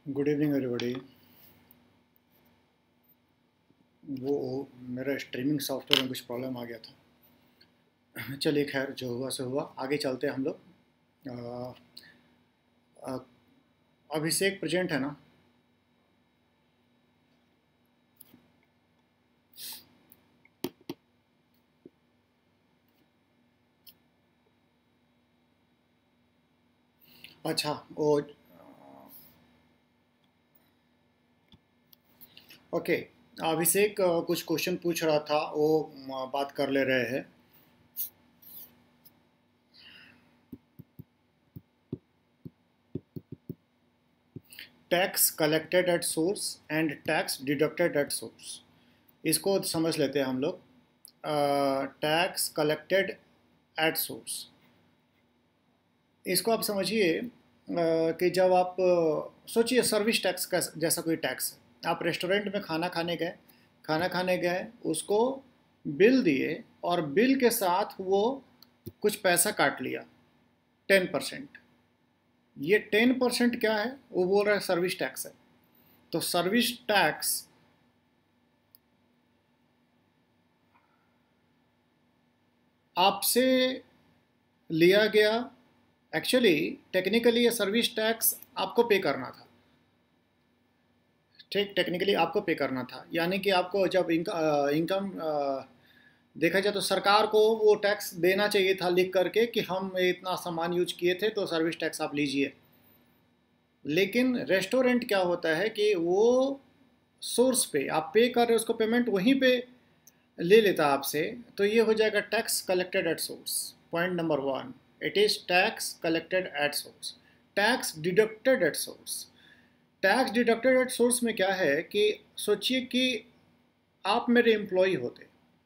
Good evening everybody. वो मेरा streaming software में कुछ प्रॉब्लम आ गया था। चलिए खैर, जो हुआ सो हुआ, आगे चलते हैं हम लोग। अ, अ, अभिषेक प्रेजेंट है ना? अच्छा, वो ओके। अभिषेक कुछ क्वेश्चन पूछ रहा था, वो बात कर ले रहे हैं। Tax collected at source and tax deducted at source, इसको समझ लेते हैं हम लोग। टैक्स कलेक्टेड एट सोर्स, इसको आप समझिए कि जब आप सोचिए सर्विस टैक्स का जैसा कोई टैक्स है। आप रेस्टोरेंट में खाना खाने गए, उसको बिल दिए और बिल के साथ वो कुछ पैसा काट लिया, 10%। ये 10% क्या है? वो बोल रहा है सर्विस टैक्स है। तो सर्विस टैक्स आपसे लिया गया। एक्चुअली टेक्निकली ये सर्विस टैक्स आपको पे करना था। ठीक, टेक्निकली आपको पे करना था, यानी कि आपको जब इनकम देखा जाए तो सरकार को वो टैक्स देना चाहिए था लिख करके कि हम इतना सामान यूज किए थे तो सर्विस टैक्स आप लीजिए। लेकिन रेस्टोरेंट क्या होता है कि वो सोर्स पे आप पे कर रहे हो, उसको पेमेंट वहीं पे ले लेता आपसे। तो ये हो जाएगा tax collected at source. Point number 1, it is tax collected at source. Tax deducted at source, tax deducted at source में क्या है कि सोचिए कि आप मेरे एम्प्लॉय होते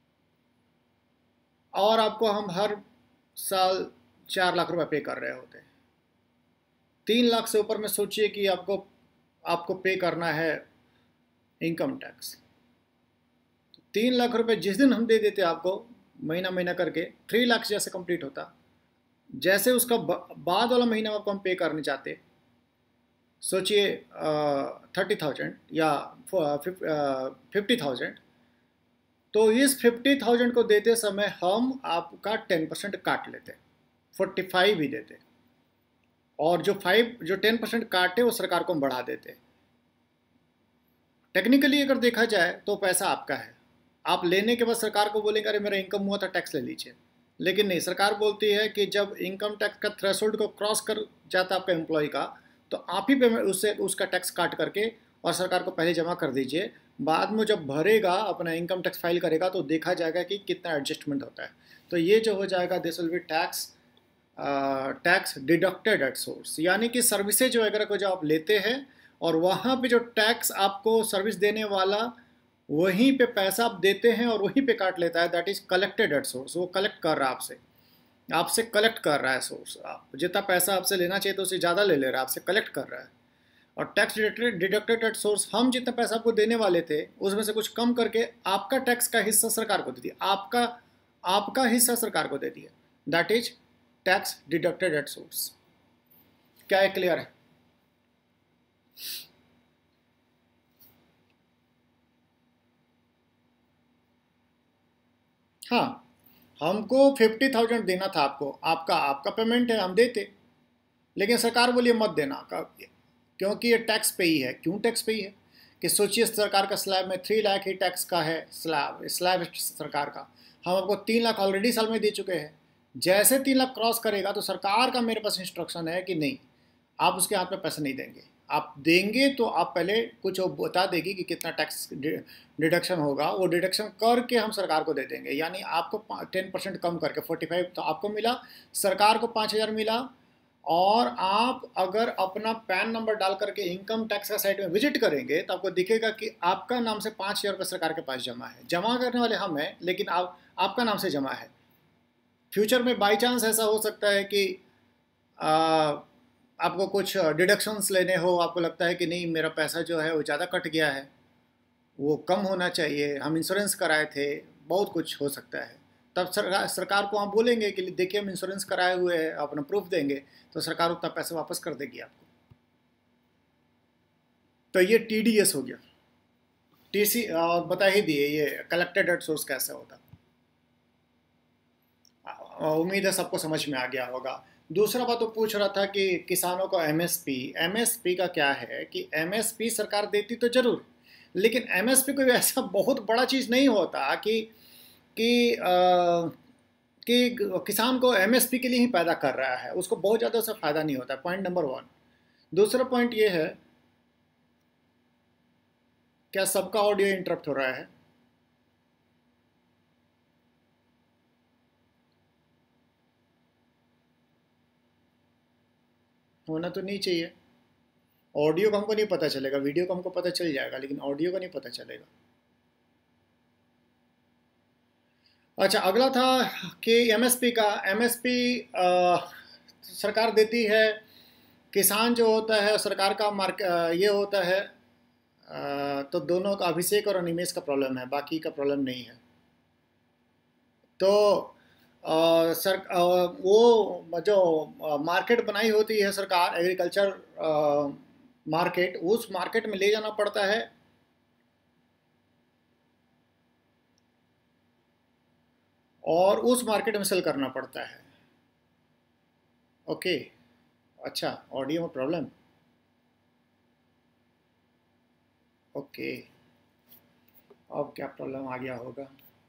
और आपको हम हर साल 4 लाख रुपए पे कर रहे होते। 3 लाख से ऊपर में सोचिए कि आपको आपको पे करना है इनकम टैक्स। 3 लाख रुपए जिस दिन हम दे देते आपको, महीना महीना करके 3 लाख जैसे कंप्लीट होता, जैसे उसका बाद वाला महीना आपको हम पे करने चाहते, सोचिए 30,000 या 50,000। तो इस 50,000 को देते समय हम आपका 10% काट लेते, 45 ही देते। और जो 10% काटे वो सरकार को हम बढ़ा देते। टेक्निकली अगर देखा जाए तो पैसा आपका है। आप लेने के बाद सरकार को बोलेंगे अरे मेरा इनकम हुआ था, टैक्स ले लीजिए। लेकिन नहीं, सरकार बोलती है कि जब इनकम टैक्स का थ्रेशोल्ड को क्रॉस कर जाता है आपका एम्प्लॉय का, तो आप ही पेमेंट उससे उसका टैक्स काट करके और सरकार को पहले जमा कर दीजिए। बाद में जब भरेगा, अपना इनकम टैक्स फाइल करेगा, तो देखा जाएगा कि कितना एडजस्टमेंट होता है। तो ये जो हो जाएगा, this will be tax tax deducted at source, यानी कि सर्विसेज वगैरह को जो आप लेते हैं और वहाँ पे जो टैक्स आपको सर्विस देने वाला वहीं पे पैसा आप देते हैं और वहीं पे काट लेता है, that is collected at source. वो कलेक्ट कर रहा है आपसे, आपसे कलेक्ट कर रहा है सोर्स। आप जितना पैसा आपसे लेना चाहिए तो उससे ज़्यादा ले ले रहा है, आपसे कलेक्ट कर रहा है। और टैक्स डिडक्टेड एट सोर्स, हम जितना पैसा आपको देने वाले थे उसमें से कुछ कम करके आपका टैक्स का हिस्सा सरकार को दे दिया, आपका आपका हिस्सा सरकार को दे दिया, that is tax deducted at source. क्या है, क्लियर है? हाँ, हमको 50,000 देना था आपको, आपका आपका पेमेंट है, हम देते। लेकिन सरकार बोलिए मत देना क्योंकि ये टैक्स पे ही है। क्यों टैक्स पे ही है? कि सोचिए सरकार का स्लैब में 3 लाख ही टैक्स का है, स्लैब स्लैब सरकार का। हम आपको 3 लाख ऑलरेडी साल में दे चुके हैं। जैसे 3 लाख क्रॉस करेगा तो सरकार का मेरे पास इंस्ट्रक्शन है कि नहीं, आप उसके हाथ में पैसे नहीं देंगे। आप देंगे तो आप पहले कुछ वो बता देगी कि कितना टैक्स डिडक्शन होगा, वो डिडक्शन करके हम सरकार को दे देंगे। यानी आपको 10% कम करके 45 तो आपको मिला, सरकार को 5,000 मिला। और आप अगर अपना पैन नंबर डाल करके इनकम टैक्स का साइट में विजिट करेंगे तो आपको दिखेगा कि आपका नाम से 5,000 रुपये सरकार के पास जमा है। जमा करने वाले हम हैं, लेकिन आप आपका नाम से जमा है। फ्यूचर में बाई चांस ऐसा हो सकता है कि आ, आपको कुछ डिडक्शंस लेने हो, आपको लगता है कि नहीं मेरा पैसा जो है वो ज़्यादा कट गया है, वो कम होना चाहिए, हम इंश्योरेंस कराए थे, बहुत कुछ हो सकता है। तब सरकार को आप बोलेंगे कि देखिए हम इंश्योरेंस कराए हुए हैं, अपना प्रूफ देंगे, तो सरकार उतना पैसा वापस कर देगी आपको। तो ये TDS हो गया। TC बता ही दिए ये कलेक्टेड एट सोर्स कैसे होता। उम्मीद है सबको समझ में आ गया होगा। दूसरा बात तो पूछ रहा था कि किसानों को MSP का क्या है कि MSP सरकार देती तो जरूर, लेकिन MSP कोई ऐसा बहुत बड़ा चीज़ नहीं होता कि किसान को MSP के लिए ही पैदा कर रहा है, उसको बहुत ज़्यादा उससे फ़ायदा नहीं होता। Point number 1। दूसरा पॉइंट ये है, क्या सबका ऑडियो इंटरप्ट हो रहा है? होना तो नहीं चाहिए। ऑडियो को हमको नहीं पता चलेगा, वीडियो को हमको पता चल जाएगा, लेकिन ऑडियो को नहीं पता चलेगा। अच्छा, अगला था कि MSP सरकार देती है, किसान जो होता है सरकार का ये होता है। तो दोनों का, अभिषेक और अनिमेष का प्रॉब्लम है, बाकी का प्रॉब्लम नहीं है। तो वो जो मार्केट बनाई होती है सरकार, एग्रीकल्चर मार्केट, उस मार्केट में ले जाना पड़ता है और उस मार्केट में सेल करना पड़ता है। ओके, अच्छा, ऑडियो में प्रॉब्लम। ओके, अब क्या प्रॉब्लम आ गया होगा?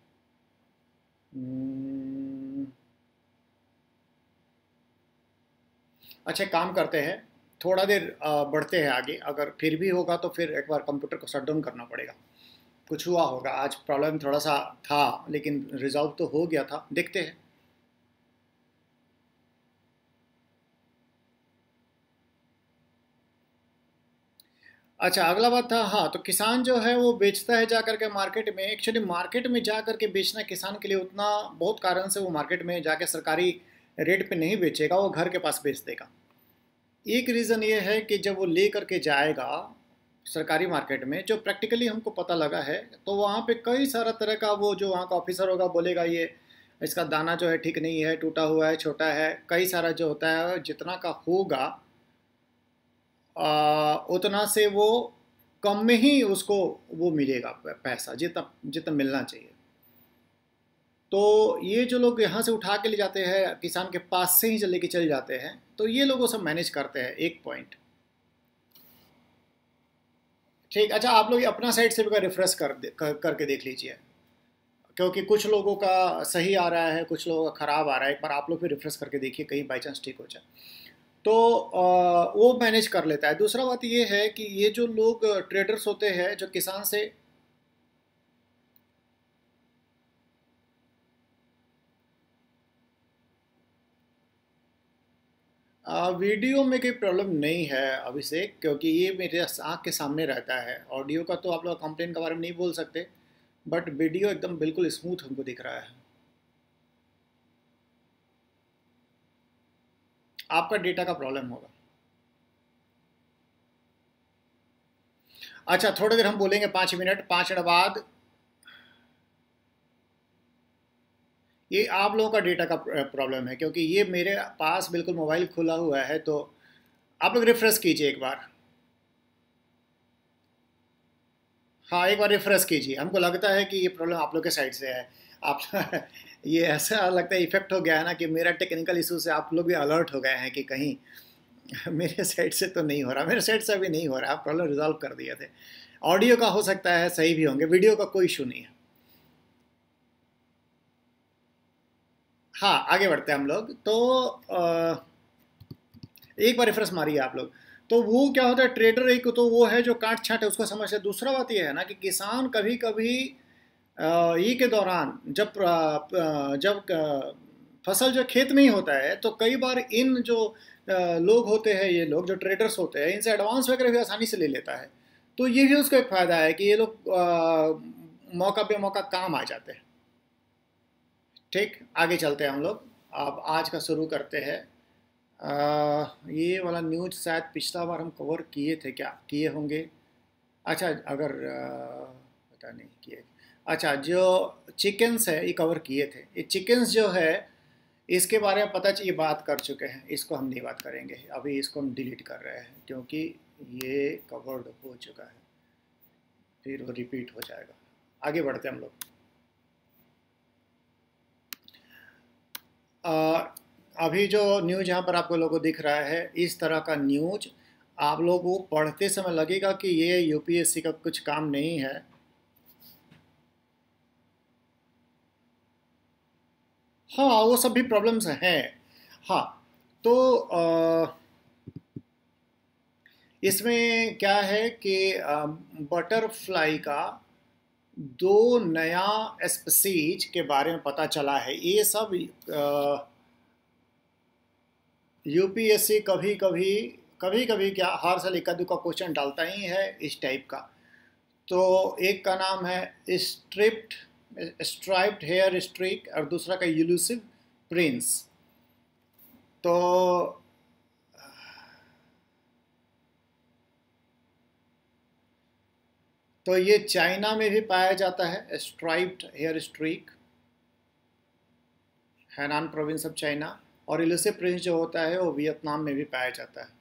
अच्छा, काम करते हैं, थोड़ा देर बढ़ते हैं आगे। अगर फिर भी होगा तो फिर एक बार कंप्यूटर को शट डाउन करना पड़ेगा। कुछ हुआ होगा आज, प्रॉब्लम थोड़ा सा था, लेकिन रिजॉल्व तो हो गया था। देखते हैं। अच्छा, अगला बात था, हाँ, तो किसान जो है वो बेचता है जा करके मार्केट में। एक्चुअली मार्केट में जा करके बेचना किसान के लिए उतना, बहुत कारण से वो मार्केट में जाके सरकारी रेट पे नहीं बेचेगा, वो घर के पास बेच देगा। एक रीज़न ये है कि जब वो ले करके जाएगा सरकारी मार्केट में, जो प्रैक्टिकली हमको पता लगा है, तो वहाँ पे कई सारा तरह का, वो जो वहाँ का ऑफिसर होगा बोलेगा ये इसका दाना जो है ठीक नहीं है, टूटा हुआ है, छोटा है, कई सारा जो होता है, जितना का होगा उतना से वो कम में ही उसको वो मिलेगा पैसा, जितना जितना मिलना चाहिए। तो ये जो लोग यहाँ से उठा के ले जाते हैं, किसान के पास से ही लेके चले जाते हैं, तो ये लोगों सब मैनेज करते हैं। एक पॉइंट ठीक। अच्छा, आप लोग अपना साइड से भी रिफ्रेश करके देख लीजिए, क्योंकि कुछ लोगों का सही आ रहा है, कुछ लोगों का ख़राब आ रहा है। एक बार आप लोग भी रिफ्रेश करके देखिए, कहीं बाई चांस ठीक हो जाए तो वो मैनेज कर लेता है। दूसरा बात ये है कि ये जो लोग ट्रेडर्स होते हैं जो किसान से, वीडियो में कोई प्रॉब्लम नहीं है अभिषेक, क्योंकि ये मेरे आँख के सामने रहता है। ऑडियो का तो आप लोग कंप्लेन के बारे में नहीं बोल सकते, बट वीडियो एकदम बिल्कुल स्मूथ हमको दिख रहा है। आपका डेटा का प्रॉब्लम होगा। अच्छा, थोड़ी देर हम बोलेंगे, 5 मिनट, 5 मिनट बाद ये आप लोगों का डेटा का प्रॉब्लम है, क्योंकि ये मेरे पास बिल्कुल मोबाइल खुला हुआ है। तो आप लोग रिफ्रेश कीजिए एक बार। हाँ, एक बार रिफ्रेश कीजिए। हमको लगता है कि ये प्रॉब्लम आप लोग के साइड से है। आप ये ऐसा लगता है इफेक्ट हो गया है ना, कि मेरा टेक्निकल इशू से आप लोग भी अलर्ट हो गए हैं कि कहीं मेरे साइड से तो नहीं हो रहा। मेरे साइड से अभी नहीं हो रहा, आप प्रॉब्लम रिजॉल्व कर दिए थे। ऑडियो का हो सकता है सही भी होंगे, वीडियो का कोई इशू नहीं है। हाँ, आगे बढ़ते हैं हम लोग। तो एक बार रेफरेंस मारिए आप लोग। तो वो क्या होता है, ट्रेडर एक तो वो है जो काट छाट है, उसको समझते हैं। दूसरा बात ये है ना कि किसान कभी कभी ई के दौरान जब फसल जो खेत में ही होता है, तो कई बार इन जो लोग होते हैं, ये लोग जो ट्रेडर्स होते हैं, इनसे एडवांस वगैरह भी आसानी से ले लेता है। तो ये भी उसका एक फ़ायदा है कि ये लोग मौका पे मौका काम आ जाते हैं। ठीक, आगे चलते हैं हम लोग। अब आज का शुरू करते हैं। ये वाला न्यूज़ शायद पिछला बार हम कवर किए थे, क्या किए होंगे? अच्छा, अगर पता नहीं किए। अच्छा, जो चिकन्स है ये कवर किए थे। ये चिकन्स जो है, इसके बारे में पता चाहिए, बात कर चुके हैं। इसको हम नहीं बात करेंगे अभी, इसको हम डिलीट कर रहे हैं, क्योंकि ये कवर्ड हो चुका है, फिर वो रिपीट हो जाएगा। आगे बढ़ते हैं हम लोग। अभी जो न्यूज़ यहाँ पर आपको लोगों को दिख रहा है, इस तरह का न्यूज़ आप लोगों को पढ़ते समय लगेगा कि ये यूपीएससी का कुछ काम नहीं है। हाँ, वो सब भी प्रॉब्लम्स हैं। हाँ, तो इसमें क्या है कि बटरफ्लाई का दो नया स्पीसीज के बारे में पता चला है। ये सब यूपीएससी कभी कभी क्या हर साल इक्का दुक्का क्वेश्चन डालता ही है इस टाइप का। तो एक का नाम है स्ट्राइप्ड हेयर स्ट्रीक और दूसरा का यूलुसिव प्रिंस। तो ये चाइना में भी पाया जाता है, striped hair streak, Hainan province of China. और इलुसिव प्रिंस जो होता है वो वियतनाम में भी पाया जाता है।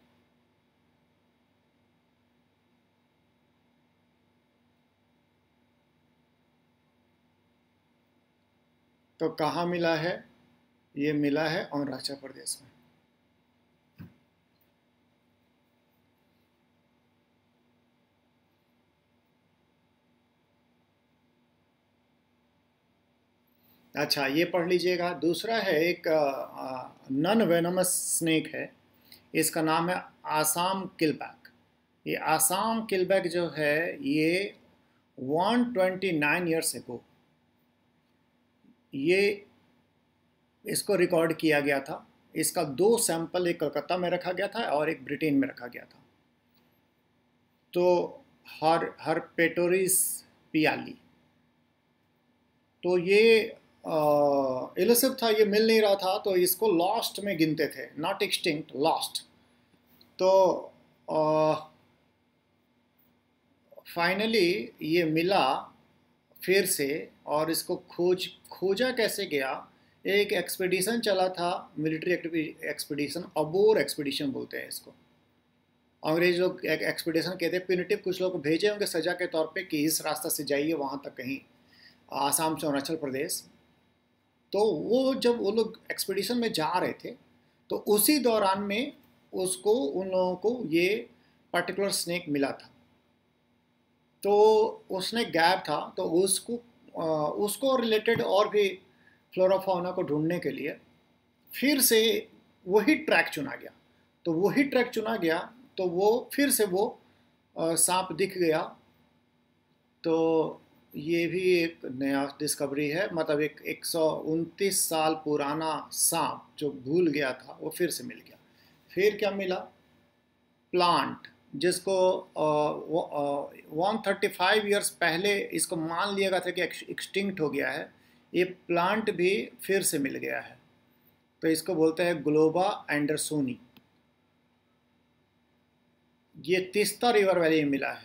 तो कहाँ मिला है? ये मिला है अरुणाचल प्रदेश में। अच्छा, ये पढ़ लीजिएगा। दूसरा है एक नन वेनमस स्नेक है, इसका नाम है आसाम किलबैक। ये आसाम किलबैक जो है ये 129 ईयर्स एगो ये इसको रिकॉर्ड किया गया था। इसका दो सैंपल, एक कलकत्ता में रखा गया था और एक ब्रिटेन में रखा गया था। तो हर पेटोरिस पियाली, तो ये इलिसिव था, ये मिल नहीं रहा था, तो इसको लॉस्ट में गिनते थे, नॉट एक्सटिंक्ट, लॉस्ट। तो फाइनली ये मिला फिर से, और इसको खोजा कैसे गया? एक एक्सपीडिशन चला था, मिलिट्री एक्सपीडिशन, अबोर एक्सपीडिशन बोलते हैं इसको। अंग्रेज लोग एक एक्सपीडिशन कहते हैं, प्यूनिटिव कुछ लोग भेजे होंगे सजा के तौर पे कि इस रास्ता से जाइए वहाँ तक, कहीं आसाम से अरुणाचल प्रदेश। तो वो जब वो लोग एक्सपीडिशन में जा रहे थे, तो उसी दौरान में उसको उन लोगों को ये पर्टिकुलर स्नेक मिला था। तो उसने गैप था, तो उसको रिलेटेड और भी फ्लोरा फौना को ढूंढने के लिए फिर से वही ट्रैक चुना गया। तो वही ट्रैक चुना गया, तो वो फिर से वो सांप दिख गया। तो ये भी एक नया डिस्कवरी है, मतलब एक 129 साल पुराना सांप जो भूल गया था वो फिर से मिल गया। फिर क्या मिला? प्लांट, जिसको 135 ईयर्स पहले इसको मान लिया गया था कि एक्सटिंक्ट हो गया है, ये प्लांट भी फिर से मिल गया है। तो इसको बोलते हैं ग्लोबा एंडरसोनी। ये तीस्ता रिवर वैली में मिला है।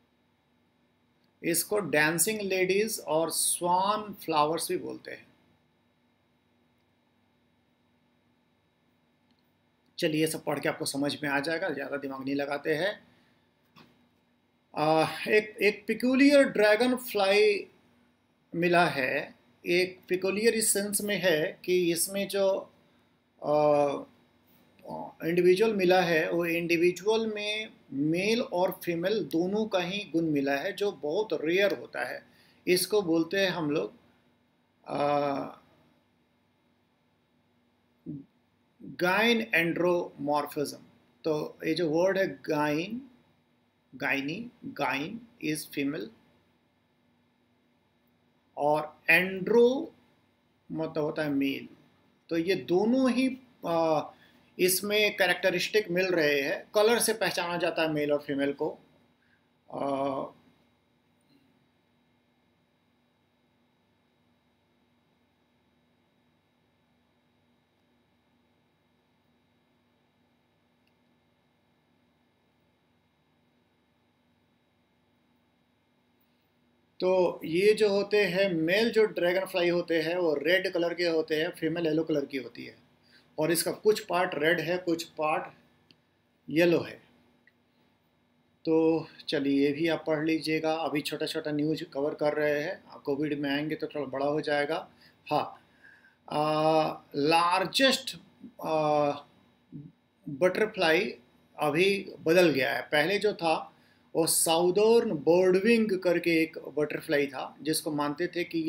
इसको डांसिंग लेडीज और स्वान फ्लावर्स भी बोलते हैं। चलिए, ये सब पढ़ के आपको समझ में आ जाएगा, ज़्यादा दिमाग नहीं लगाते हैं। एक पिकुलियर ड्रैगन फ्लाई मिला है। एक पिकुलियर इस सेंस में है कि इसमें जो इंडिविजुअल मिला है, वो इंडिविजुअल में मेल और फीमेल दोनों का ही गुण मिला है, जो बहुत रेयर होता है। इसको बोलते हैं हम लोग गाइन एंड्रोमॉर्फिज्म। तो ये जो वर्ड है गाइन इज फीमेल, और एंड्रो मतलब होता है मेल। तो ये दोनों ही इसमें कैरेक्टरिस्टिक मिल रहे हैं। कलर से पहचाना जाता है मेल और फीमेल को। तो ये जो होते हैं मेल, जो ड्रैगन फ्लाई होते हैं वो रेड कलर के होते हैं, फीमेल येलो कलर की होती है। और इसका कुछ पार्ट रेड है, कुछ पार्ट येलो है। तो चलिए ये भी आप पढ़ लीजिएगा। अभी छोटा छोटा न्यूज कवर कर रहे हैं, कोविड में आएंगे तो थोड़ा बड़ा हो जाएगा। हाँ, लार्जेस्ट बटरफ्लाई अभी बदल गया है। पहले जो था वो साउदर्न बर्डविंग करके एक बटरफ्लाई था, जिसको मानते थे कि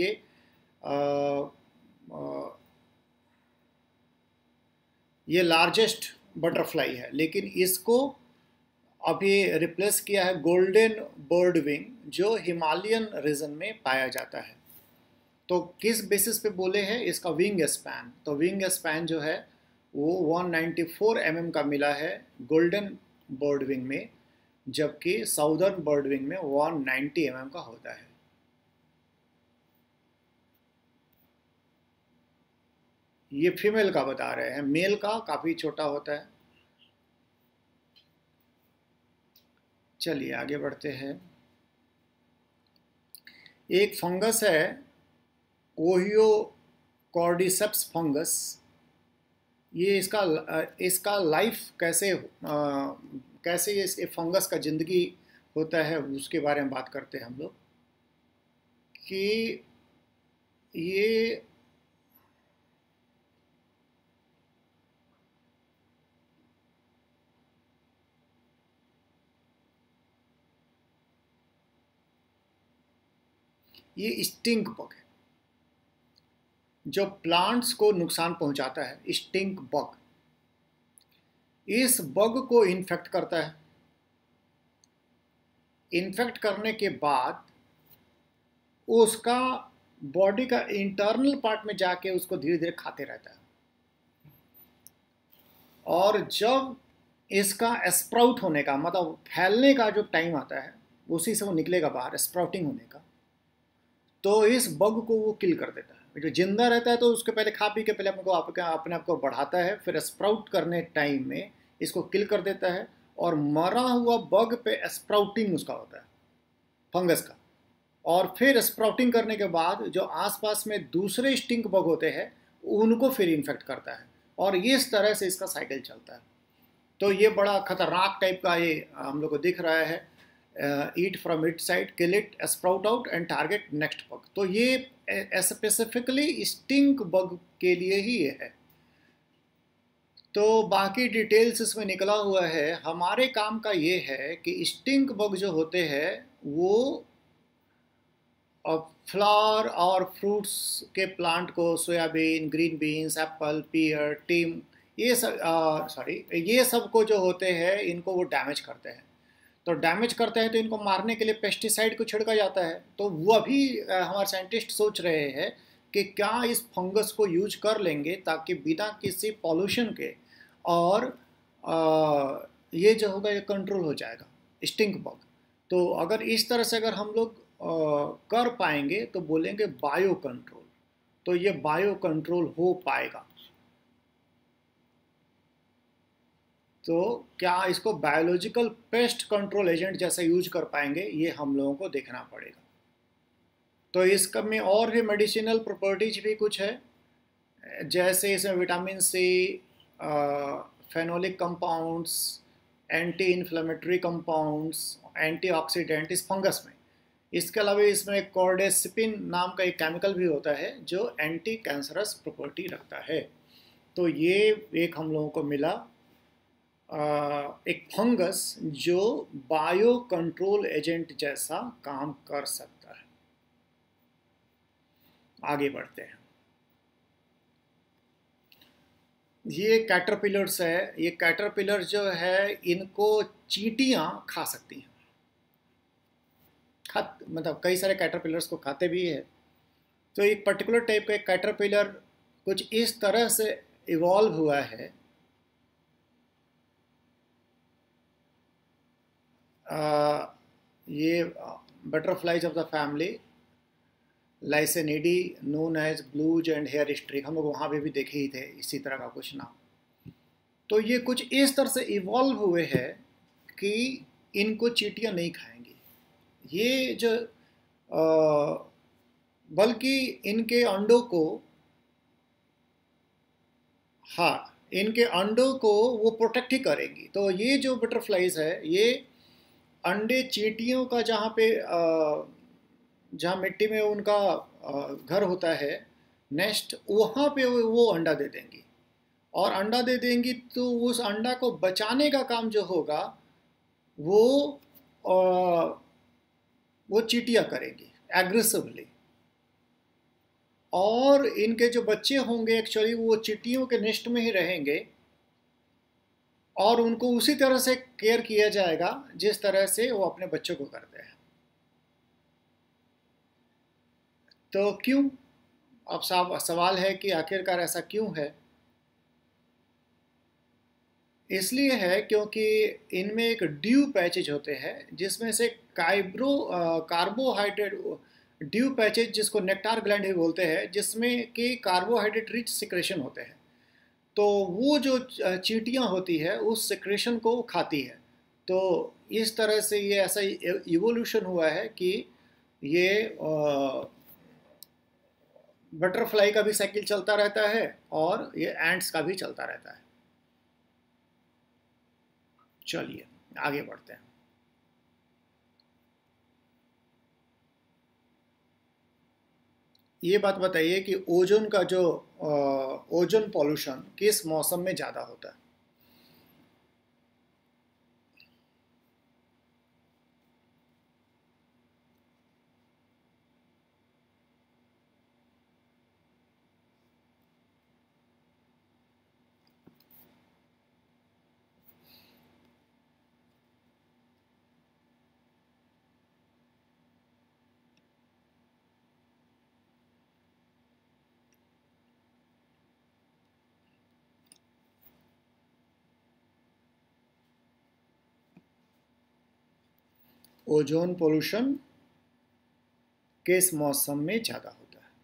ये लार्जेस्ट बटरफ्लाई है, लेकिन इसको अभी रिप्लेस किया है गोल्डन बर्डविंग, जो हिमालयन रीजन में पाया जाता है। तो किस बेसिस पे बोले हैं इसका विंग स्पैन, तो विंग स्पैन जो है वो 194 mm का मिला है गोल्डन बर्डविंग में, जबकि साउदर्न बर्डविंग में 190 mm का होता है। ये फीमेल का बता रहे हैं, मेल का काफ़ी छोटा होता है। चलिए आगे बढ़ते हैं। एक फंगस है ओहियो कॉर्डिसेप्स फंगस। ये इसका लाइफ कैसे इस फंगस का ज़िंदगी होता है उसके बारे में बात करते हैं हम लोग। कि ये स्टिंक बग है जो प्लांट्स को नुकसान पहुंचाता है। स्टिंक बग इस बग को इन्फेक्ट करता है। इन्फेक्ट करने के बाद उसका बॉडी का इंटरनल पार्ट में जाके उसको धीरे धीरे खाते रहता है, और जब इसका स्प्राउट होने का मतलब फैलने का जो टाइम आता है, उसी से वो निकलेगा बाहर स्प्राउटिंग होने का, तो इस बग को वो किल कर देता है। जो जिंदा रहता है तो उसके पहले खा पी के पहले अपने आप को बढ़ाता है, फिर स्प्राउट करने टाइम में इसको किल कर देता है, और मरा हुआ बग पे स्प्राउटिंग उसका होता है फंगस का। और फिर स्प्राउटिंग करने के बाद जो आसपास में दूसरे स्टिंक बग होते हैं उनको फिर इन्फेक्ट करता है, और इस तरह से इसका साइकिल चलता है। तो ये बड़ा खतरनाक टाइप का ये हम लोग को दिख रहा है। Eat from it side, kill it, sprout out and target next bug. तो ये स्पेसिफिकली स्टिंक बग के लिए ही ये है। तो बाकी डिटेल्स इसमें निकला हुआ है। हमारे काम का ये है कि स्टिंक बग जो होते हैं वो फ्लावर और फ्रूट्स के प्लांट को, soybean, green beans, apple, pear, team, ये सब को जो होते हैं इनको वो डैमेज करते हैं। तो डैमेज करते हैं तो इनको मारने के लिए पेस्टिसाइड को छिड़का जाता है। तो वो अभी हमारे साइंटिस्ट सोच रहे हैं कि क्या इस फंगस को यूज कर लेंगे ताकि बिना किसी पॉल्यूशन के, और ये जो होगा ये कंट्रोल हो जाएगा स्टिंक बग। तो अगर इस तरह से अगर हम लोग कर पाएंगे तो बोलेंगे बायो कंट्रोल। तो ये बायो कंट्रोल हो पाएगा। तो क्या इसको बायोलॉजिकल पेस्ट कंट्रोल एजेंट जैसा यूज कर पाएंगे, ये हम लोगों को देखना पड़ेगा। तो इसका में और भी मेडिसिनल प्रॉपर्टीज भी कुछ है, जैसे इसमें vitamin C, phenolic compounds, anti inflammatory compounds, antioxidant इस फंगस में। इसके अलावा इसमें कॉर्डेसिपिन नाम का एक केमिकल भी होता है जो एंटी कैंसरस प्रॉपर्टी रखता है। तो ये एक हम लोगों को मिला एक फंगस जो बायो कंट्रोल एजेंट जैसा काम कर सकता है। आगे बढ़ते हैं। ये कैटरपिलर्स है। ये कैटरपिलर जो है इनको चींटियां खा सकती हैं। मतलब कई सारे कैटरपिलर्स को खाते भी है। तो एक पर्टिकुलर टाइप का कैटरपिलर कुछ इस तरह से इवॉल्व हुआ है। ये butterflies of the family lycaenidae known as blues and hair streak, हम लोग वहाँ पे भी देखे ही थे इसी तरह का कुछ नाम। तो ये कुछ इस तरह से इवॉल्व हुए हैं कि इनको चींटियाँ नहीं खाएंगी। ये जो बल्कि इनके अंडों को, इनके अंडों को वो प्रोटेक्ट ही करेंगी। तो ये जो बटरफ्लाइज है ये अंडे चींटियों का जहाँ पे जहाँ मिट्टी में उनका घर होता है, नेस्ट, वहाँ पे वो अंडा दे देंगी। और अंडा दे देंगी तो उस अंडा को बचाने का काम जो होगा वो वो चींटियाँ करेंगी एग्रेसिवली। और इनके जो बच्चे होंगे एक्चुअली वो चींटियों के नेस्ट में ही रहेंगे और उनको उसी तरह से केयर किया जाएगा जिस तरह से वो अपने बच्चों को करते हैं। तो क्यों, अब सवाल है कि आखिरकार ऐसा क्यों है। इसलिए है क्योंकि इनमें एक ड्यू पैचेज होते हैं जिसमें से कार्बोहाइड्रेट ड्यू पैचेज, जिसको नेक्टार ग्लैंड भी बोलते हैं, जिसमें कि कार्बोहाइड्रेट रिच सिक्रेशन होते हैं। तो वो जो चींटियाँ होती है उस सिक्रेशन को खाती है। तो इस तरह से ये ऐसा इवोल्यूशन हुआ है कि ये बटरफ्लाई का भी साइकिल चलता रहता है और ये एंट्स का भी चलता रहता है। चलिए आगे बढ़ते हैं। ये बात बताइए कि ओजोन का जो ओजोन पॉल्यूशन किस मौसम में ज़्यादा होता है। ओजोन पोल्यूशन किस मौसम में ज़्यादा होता है।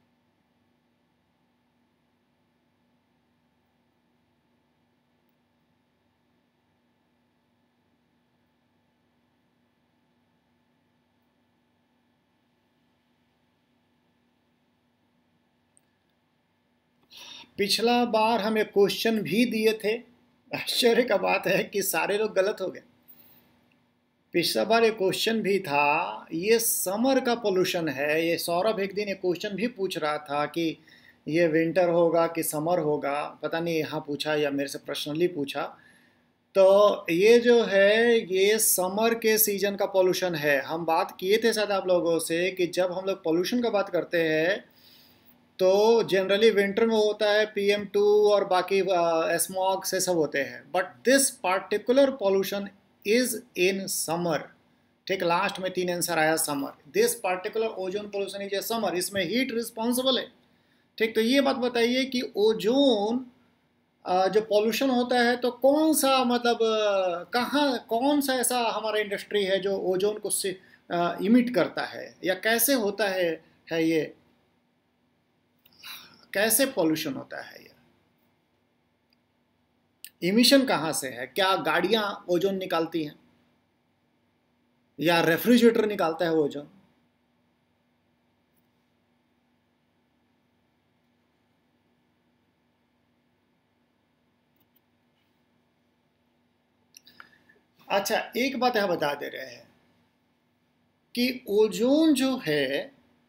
पिछला बार हमें क्वेश्चन भी दिए थे, आश्चर्य का बात है कि सारे लोग गलत हो गए। पिछला बार एक क्वेश्चन भी था, ये समर का पोल्यूशन है। ये सौरभ एक दिन एक क्वेश्चन भी पूछ रहा था कि ये विंटर होगा कि समर होगा, पता नहीं यहाँ पूछा या मेरे से पर्सनली पूछा। तो ये जो है ये समर के सीजन का पोल्यूशन है। हम बात किए थे शायद आप लोगों से कि जब हम लोग पोल्यूशन का बात करते हैं तो जनरली विंटर में होता है PM2 और बाकी स्मॉग से सब होते हैं, but this particular pollution is in summer. ठीक, लास्ट में 3 आंसर आया summer. This particular ozone pollution is a summer, इसमें हीट रिस्पॉन्सिबल है। ठीक, तो ये बात बताइए कि ओजोन जो पोल्यूशन होता है तो कौन सा, मतलब कहाँ, कौन सा ऐसा हमारा इंडस्ट्री है जो ओजोन को इमिट करता है, या कैसे होता है ये, कैसे पोल्यूशन होता है ये, इमिशन कहाँ से है? क्या गाड़ियाँ ओजोन निकालती हैं या रेफ्रिजरेटर निकालता है ओजोन? अच्छा, एक बात यहाँ बता दे रहे हैं कि ओजोन जो है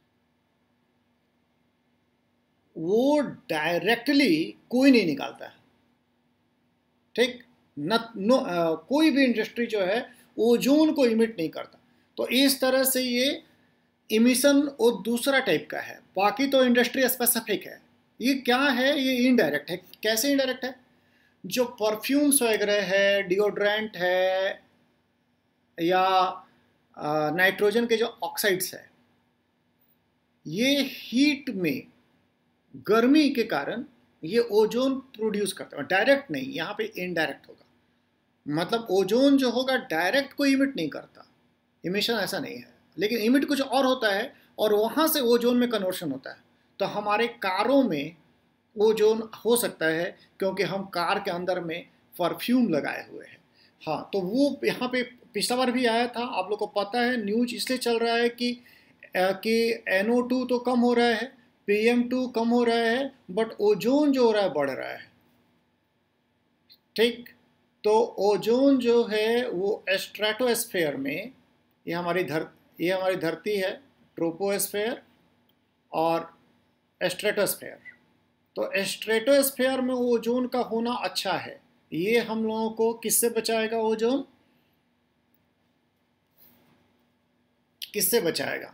वो डायरेक्टली कोई नहीं निकालता है। ठीक, कोई भी इंडस्ट्री जो है ओजोन को इमिट नहीं करता। तो इस तरह से ये इमिशन वो दूसरा टाइप का है, बाकी तो इंडस्ट्री स्पेसिफिक है। ये क्या है, ये इनडायरेक्ट है। कैसे इनडायरेक्ट है? जो परफ्यूम्स वगैरह है, डिओड्रेंट है, या नाइट्रोजन के जो ऑक्साइड्स है, ये हीट में गर्मी के कारण ये ओजोन प्रोड्यूस करता है। डायरेक्ट नहीं, यहाँ पे इनडायरेक्ट होगा। मतलब ओजोन जो होगा डायरेक्ट को इमिट नहीं करता, इमिशन ऐसा नहीं है, लेकिन इमिट कुछ और होता है और वहाँ से ओजोन में कन्वर्शन होता है। तो हमारे कारों में ओजोन हो सकता है क्योंकि हम कार के अंदर में परफ्यूम लगाए हुए हैं। हाँ, तो वो यहाँ पे पिछला बार भी आया था, आप लोग को पता है। न्यूज इसलिए चल रहा है कि NO2 तो कम हो रहा है, PM2 कम हो रहा है, बट ओजोन जो हो रहा है बढ़ रहा है। ठीक, तो ओजोन जो है वो स्ट्रेटोस्फेयर में, ये हमारी धरती है, ट्रोपोस्फेयर और स्ट्रेटोस्फेयर। तो स्ट्रेटोस्फेयर में ओजोन का होना अच्छा है। ये हम लोगों को किससे बचाएगा? ओजोन किससे बचाएगा?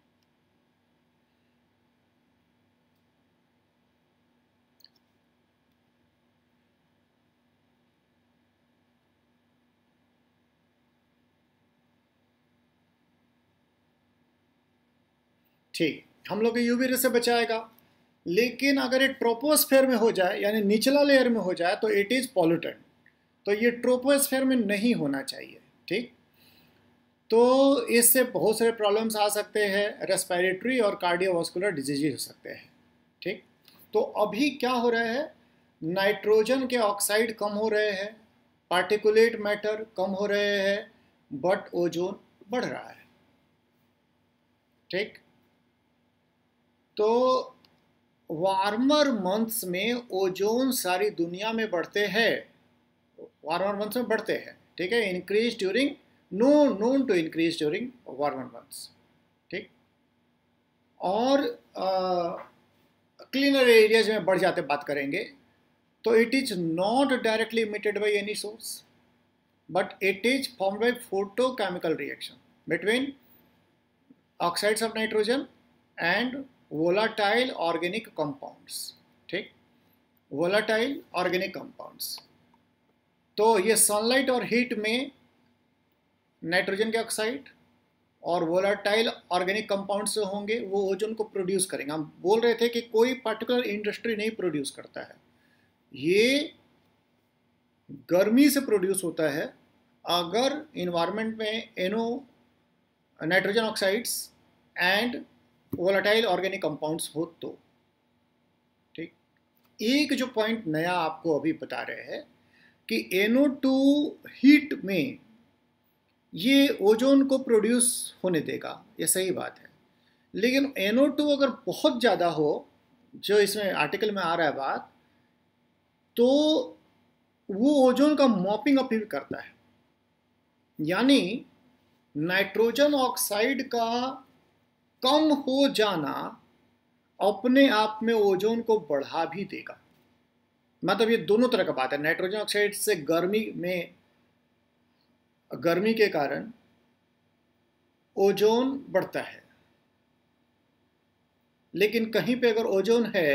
ठीक, हम लोग यूवी रे से बचाएगा। लेकिन अगर ये ट्रोपोस्फेयर में हो जाए, यानी निचला लेयर में हो जाए, तो इट इज़ पॉल्यूटेंट। तो ये ट्रोपोस्फेयर में नहीं होना चाहिए। ठीक, तो इससे बहुत सारे प्रॉब्लम्स आ सकते हैं, रेस्पिरेटरी और कार्डियोवास्कुलर डिजीज हो सकते हैं। ठीक, तो अभी क्या हो रहा है, नाइट्रोजन के ऑक्साइड कम हो रहे हैं, पार्टिकुलेट मैटर कम हो रहे हैं, बट ओजोन बढ़ रहा है। ठीक, तो वार्मर मंथ्स में ओजोन सारी दुनिया में बढ़ते हैं, वार्मर मंथ्स में बढ़ते हैं। ठीक है, increase during known to increase during warmer months. ठीक, और क्लीनर एरियाज में बढ़ जाते, बात करेंगे तो it is not directly emitted by any source, but it is formed by photochemical reaction between oxides of nitrogen and volatile organic compounds. ठीक, volatile organic compounds. तो ये सनलाइट और हीट में नाइट्रोजन के ऑक्साइड और वोलाटाइल ऑर्गेनिक कंपाउंड्स जो होंगे वो ओजोन को प्रोड्यूस करेंगे। हम बोल रहे थे कि कोई पर्टिकुलर इंडस्ट्री नहीं प्रोड्यूस करता है, ये गर्मी से प्रोड्यूस होता है। अगर इन्वायरमेंट में N O nitrogen oxides and volatile organic compounds हो तो। ठीक, एक जो पॉइंट नया आपको अभी बता रहे हैं कि NO2 हीट में ये ओजोन को प्रोड्यूस होने देगा, ये सही बात है। लेकिन NO2 अगर बहुत ज़्यादा हो, जो इसमें आर्टिकल में आ रहा है बात, तो वो ओजोन का मॉपिंग अप भी करता है, यानी नाइट्रोजन ऑक्साइड का कम हो जाना अपने आप में ओजोन को बढ़ा भी देगा। मतलब ये दोनों तरह का बात है। नाइट्रोजन ऑक्साइड से गर्मी के कारण ओजोन बढ़ता है, लेकिन कहीं पे अगर ओजोन है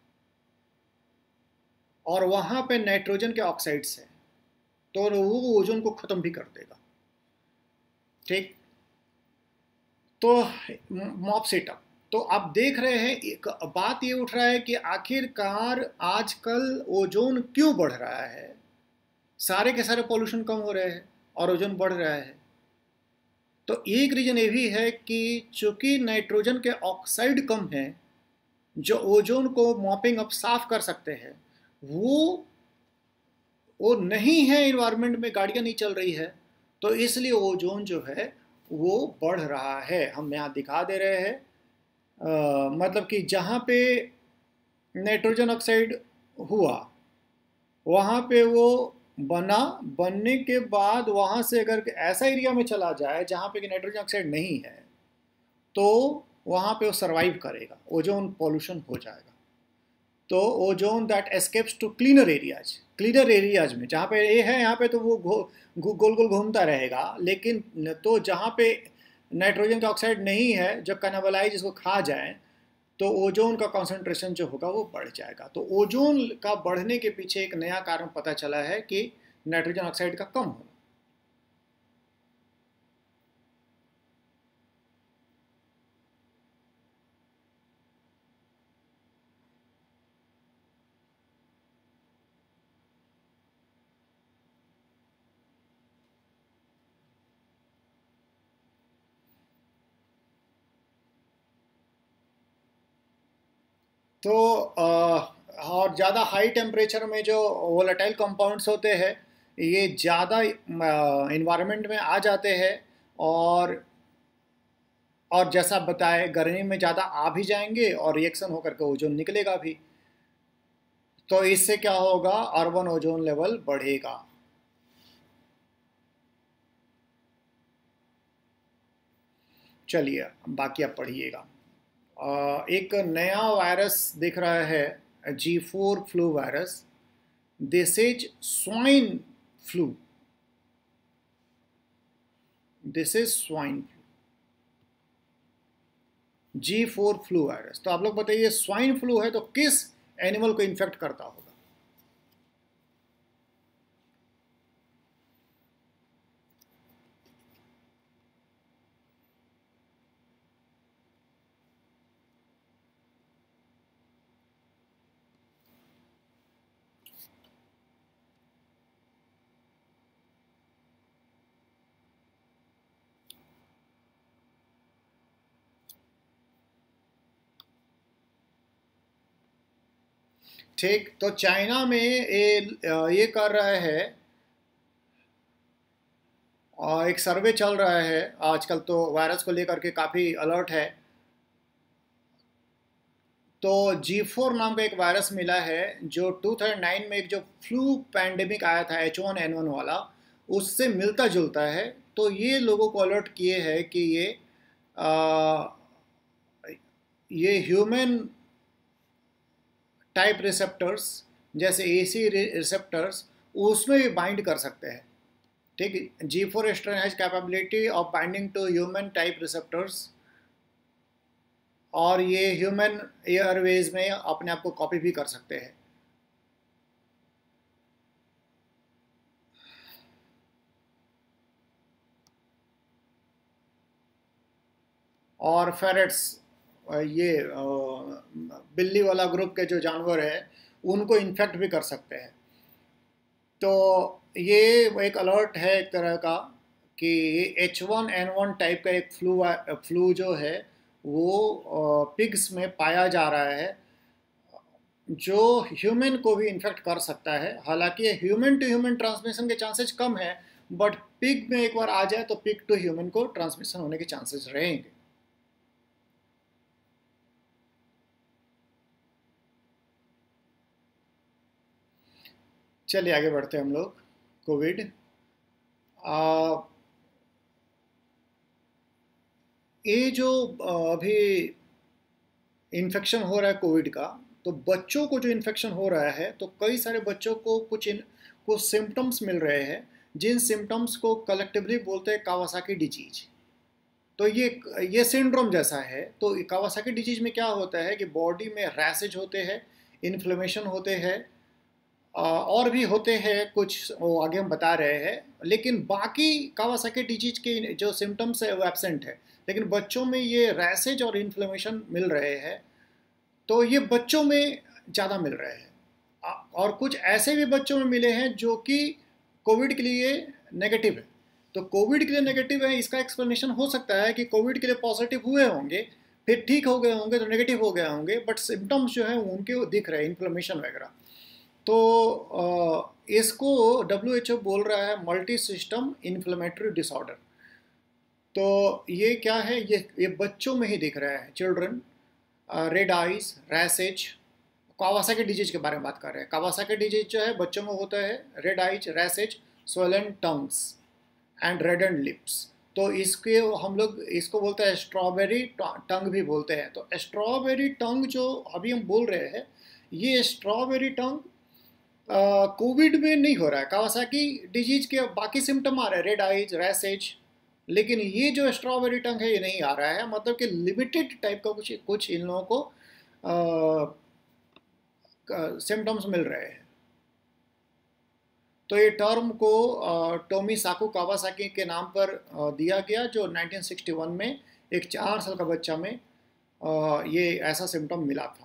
और वहां पे नाइट्रोजन के ऑक्साइड्स है तो वो ओजोन को खत्म भी कर देगा। ठीक, तो मॉप सेटअप, तो आप देख रहे हैं एक बात ये उठ रहा है कि आखिरकार आजकल ओजोन क्यों बढ़ रहा है। सारे के सारे पॉल्यूशन कम हो रहे हैं और ओजोन बढ़ रहा है। तो एक रीजन ये भी है कि चूंकि नाइट्रोजन के ऑक्साइड कम है जो ओजोन को मॉपिंग अप साफ कर सकते हैं, वो नहीं है इन्वायरमेंट में, गाड़ियां नहीं चल रही है, तो इसलिए ओजोन जो है वो बढ़ रहा है। हम यहाँ दिखा दे रहे हैं, मतलब कि जहाँ पे नाइट्रोजन ऑक्साइड हुआ वहाँ पे वो बनने के बाद वहाँ से अगर ऐसा एरिया में चला जाए जहाँ पे कि नाइट्रोजन ऑक्साइड नहीं है, तो वहाँ पे वो सर्वाइव करेगा, ओजोन पॉल्यूशन हो जाएगा। तो ozone that escapes to cleaner areas में जहाँ पे ये है, यहाँ पे तो वो गोल गोल घूमता रहेगा। लेकिन तो जहाँ पे नाइट्रोजन का ऑक्साइड नहीं है, जब कैनाबलाइज इसको खा जाए तो ओजोन का कॉन्सेंट्रेशन जो होगा वो बढ़ जाएगा। तो ओजोन का बढ़ने के पीछे एक नया कारण पता चला है कि नाइट्रोजन ऑक्साइड का कम होना। तो और ज़्यादा हाई टेम्परेचर में जो वोलेटाइल कंपाउंड्स होते हैं ये ज़्यादा इन्वायरमेंट में आ जाते हैं, और जैसा बताए गर्मी में ज़्यादा आ भी जाएंगे और रिएक्शन होकर के ओजोन निकलेगा भी। तो इससे क्या होगा, अर्बन ओजोन लेवल बढ़ेगा। चलिए बाकी आप पढ़िएगा। एक नया वायरस दिख रहा है, G4 flu virus. This is swine flu, this is swine flu, G4 flu virus. तो आप लोग बताइए स्वाइन फ्लू है तो किस एनिमल को इन्फेक्ट करता होगा? ठीक, तो चाइना में ये कर रहा है, और एक सर्वे चल रहा है आजकल, तो वायरस को लेकर के काफ़ी अलर्ट है। तो G4 नाम का एक वायरस मिला है जो 2009 में एक जो फ्लू पैंडेमिक आया था H1N1 वाला, उससे मिलता जुलता है। तो ये लोगों को अलर्ट किए हैं कि ये ह्यूमन टाइप रिसेप्टर्स जैसे AC रिसेप्टर्स उसमें भी बाइंड कर सकते हैं। ठीक है, G4 strain has capability of binding to human type receptors, और ये ह्यूमन एयरवेज में अपने आप को कॉपी भी कर सकते हैं। और फेरेट्स, ये बिल्ली वाला ग्रुप के जो जानवर है उनको इन्फेक्ट भी कर सकते हैं। तो ये एक अलर्ट है एक तरह का कि H1N1 टाइप का एक फ्लू जो है वो पिग्स में पाया जा रहा है, जो ह्यूमन को भी इन्फेक्ट कर सकता है। हालांकि ह्यूमन टू ह्यूमन ट्रांसमिशन के चांसेस कम है, बट पिग में एक बार आ जाए तो पिग टू ह्यूमन को ट्रांसमिशन होने के चांसेस रहेंगे। चलिए आगे बढ़ते हैं हम लोग। कोविड, ये जो अभी इन्फेक्शन हो रहा है कोविड का, तो बच्चों को जो इन्फेक्शन हो रहा है तो कई सारे बच्चों को कुछ सिम्टम्स मिल रहे हैं, जिन सिम्टम्स को कलेक्टिवली बोलते हैं कावासाकी डिजीज। तो ये सिंड्रोम जैसा है। तो कावासाकी डिजीज में क्या होता है कि बॉडी में रैशेज होते हैं, इन्फ्लेमेशन होते हैं, और भी होते हैं कुछ, वो आगे हम बता रहे हैं। लेकिन बाकी कावासाकी डिजीज के जो सिम्टम्स है वो एब्सेंट है, लेकिन बच्चों में ये रैशेज और इन्फ्लेमेशन मिल रहे हैं। तो ये बच्चों में ज़्यादा मिल रहे हैं, और कुछ ऐसे भी बच्चों में मिले हैं जो कि कोविड के लिए नेगेटिव है। तो कोविड के लिए नेगेटिव है, इसका एक्सप्लेनेशन हो सकता है कि कोविड के लिए पॉजिटिव हुए होंगे, फिर ठीक हो गए होंगे तो नेगेटिव हो गए होंगे, बट सिम्टम्स जो हैं उनके दिख रहे हैं, इन्फ्लेमेशन वगैरह। तो इसको WHO बोल रहा है मल्टी सिस्टम इन्फ्लेमेटरी डिसऑर्डर। तो ये क्या है, ये बच्चों में ही दिख रहा है, children. Red eyes, rashes, Kawasaki disease के बारे में बात कर रहे हैं। कावासाकी डिजीज जो है बच्चों में होता है, red eyes, rashes, swollen tongues and reddened lips. तो इसके हम लोग इसको बोलते हैं स्ट्रॉबेरी टंग भी बोलते हैं। तो स्ट्रॉबेरी टंग जो अभी हम बोल रहे हैं, ये स्ट्रॉबेरी टंग कोविड में नहीं हो रहा है। कावासाकी डिजीज के बाकी सिम्टम आ रहे हैं, रेड आइज, रैशेज, लेकिन ये जो स्ट्रॉबेरी टंग है ये नहीं आ रहा है। मतलब कि लिमिटेड टाइप का कुछ इन लोगों को सिम्टम्स मिल रहे हैं। तो ये टर्म को टोमीसाकु कावासाकी के नाम पर दिया गया, जो 1961 में एक 4 साल का बच्चा में ये ऐसा सिम्टम मिला था।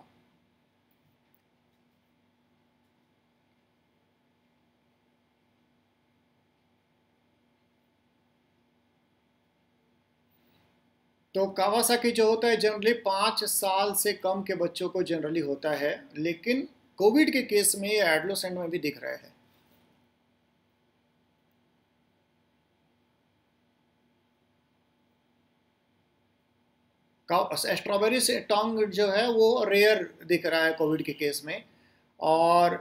तो कावासाकी जो होता है जनरली 5 साल से कम के बच्चों को जनरली होता है, लेकिन कोविड के केस में ये एडोलेसेंट में भी दिख रहे हैं। स्ट्रॉबेरी से टंग जो है वो रेयर दिख रहा है कोविड के केस में, और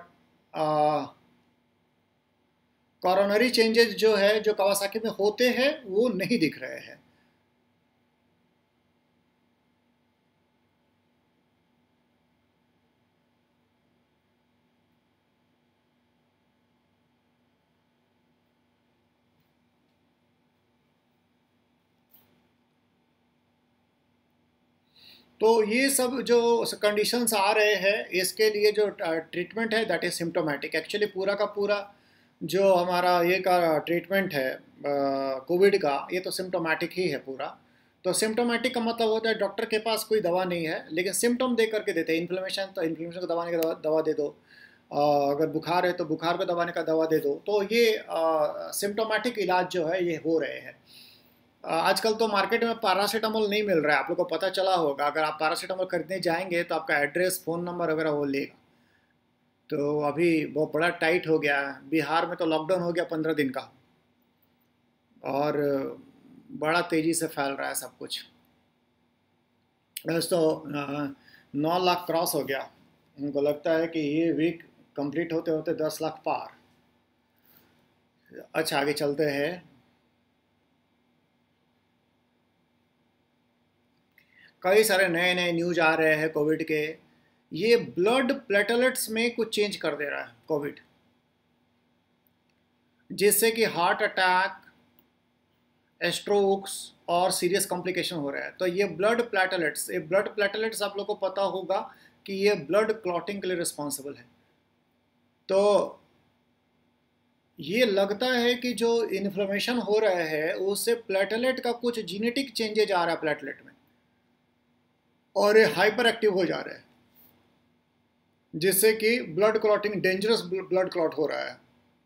कोरोनरी चेंजेस जो है जो कावासाकी में होते हैं वो नहीं दिख रहे हैं। तो ये सब जो कंडीशंस आ रहे हैं, इसके लिए जो ट्रीटमेंट है दैट इज़ सिम्टोमेटिक। एक्चुअली पूरा का पूरा जो हमारा ये का ट्रीटमेंट है कोविड का, ये तो सिम्टोमेटिक ही है पूरा। तो सिम्टोमेटिक का मतलब होता है डॉक्टर के पास कोई दवा नहीं है, लेकिन सिम्टम दे करके देते हैं। इन्फ्लेमेशन तो इन्फ्लेमेशन को दबाने का दवा दे दो, अगर बुखार है तो बुखार को दबाने का दवा दे दो। तो ये सिम्टोमेटिक इलाज जो है ये हो रहे हैं। आजकल तो मार्केट में पैरासीटामोल नहीं मिल रहा है, आप लोग को पता चला होगा। अगर आप पैरासीटामोल खरीदने जाएंगे तो आपका एड्रेस, फ़ोन नंबर वगैरह वो लेगा। तो अभी बहुत बड़ा टाइट हो गया है। बिहार में तो लॉकडाउन हो गया 15 दिन का, और बड़ा तेज़ी से फैल रहा है सब कुछ। बस तो 9 लाख क्रॉस हो गया। उनको लगता है कि ये वीक कंप्लीट होते होते 10 लाख पार। अच्छा, आगे चलते हैं। कई सारे नए नए न्यूज आ रहे हैं कोविड के। ये ब्लड प्लेटलेट्स में कुछ चेंज कर दे रहा है कोविड, जिससे कि हार्ट अटैक, स्ट्रोक्स और सीरियस कॉम्प्लिकेशन हो रहा है। तो ये ब्लड प्लेटलेट्स आप लोग को पता होगा कि ये ब्लड क्लॉटिंग के लिए रिस्पॉन्सिबल है। तो ये लगता है कि जो इन्फ्लेमेशन हो रहा है उससे प्लेटलेट का कुछ जीनेटिक चेंजेज आ रहा है प्लेटलेट में, और ये हाइपर एक्टिव हो जा रहा है, जिससे कि blood clotting, dangerous blood clot हो रहा है।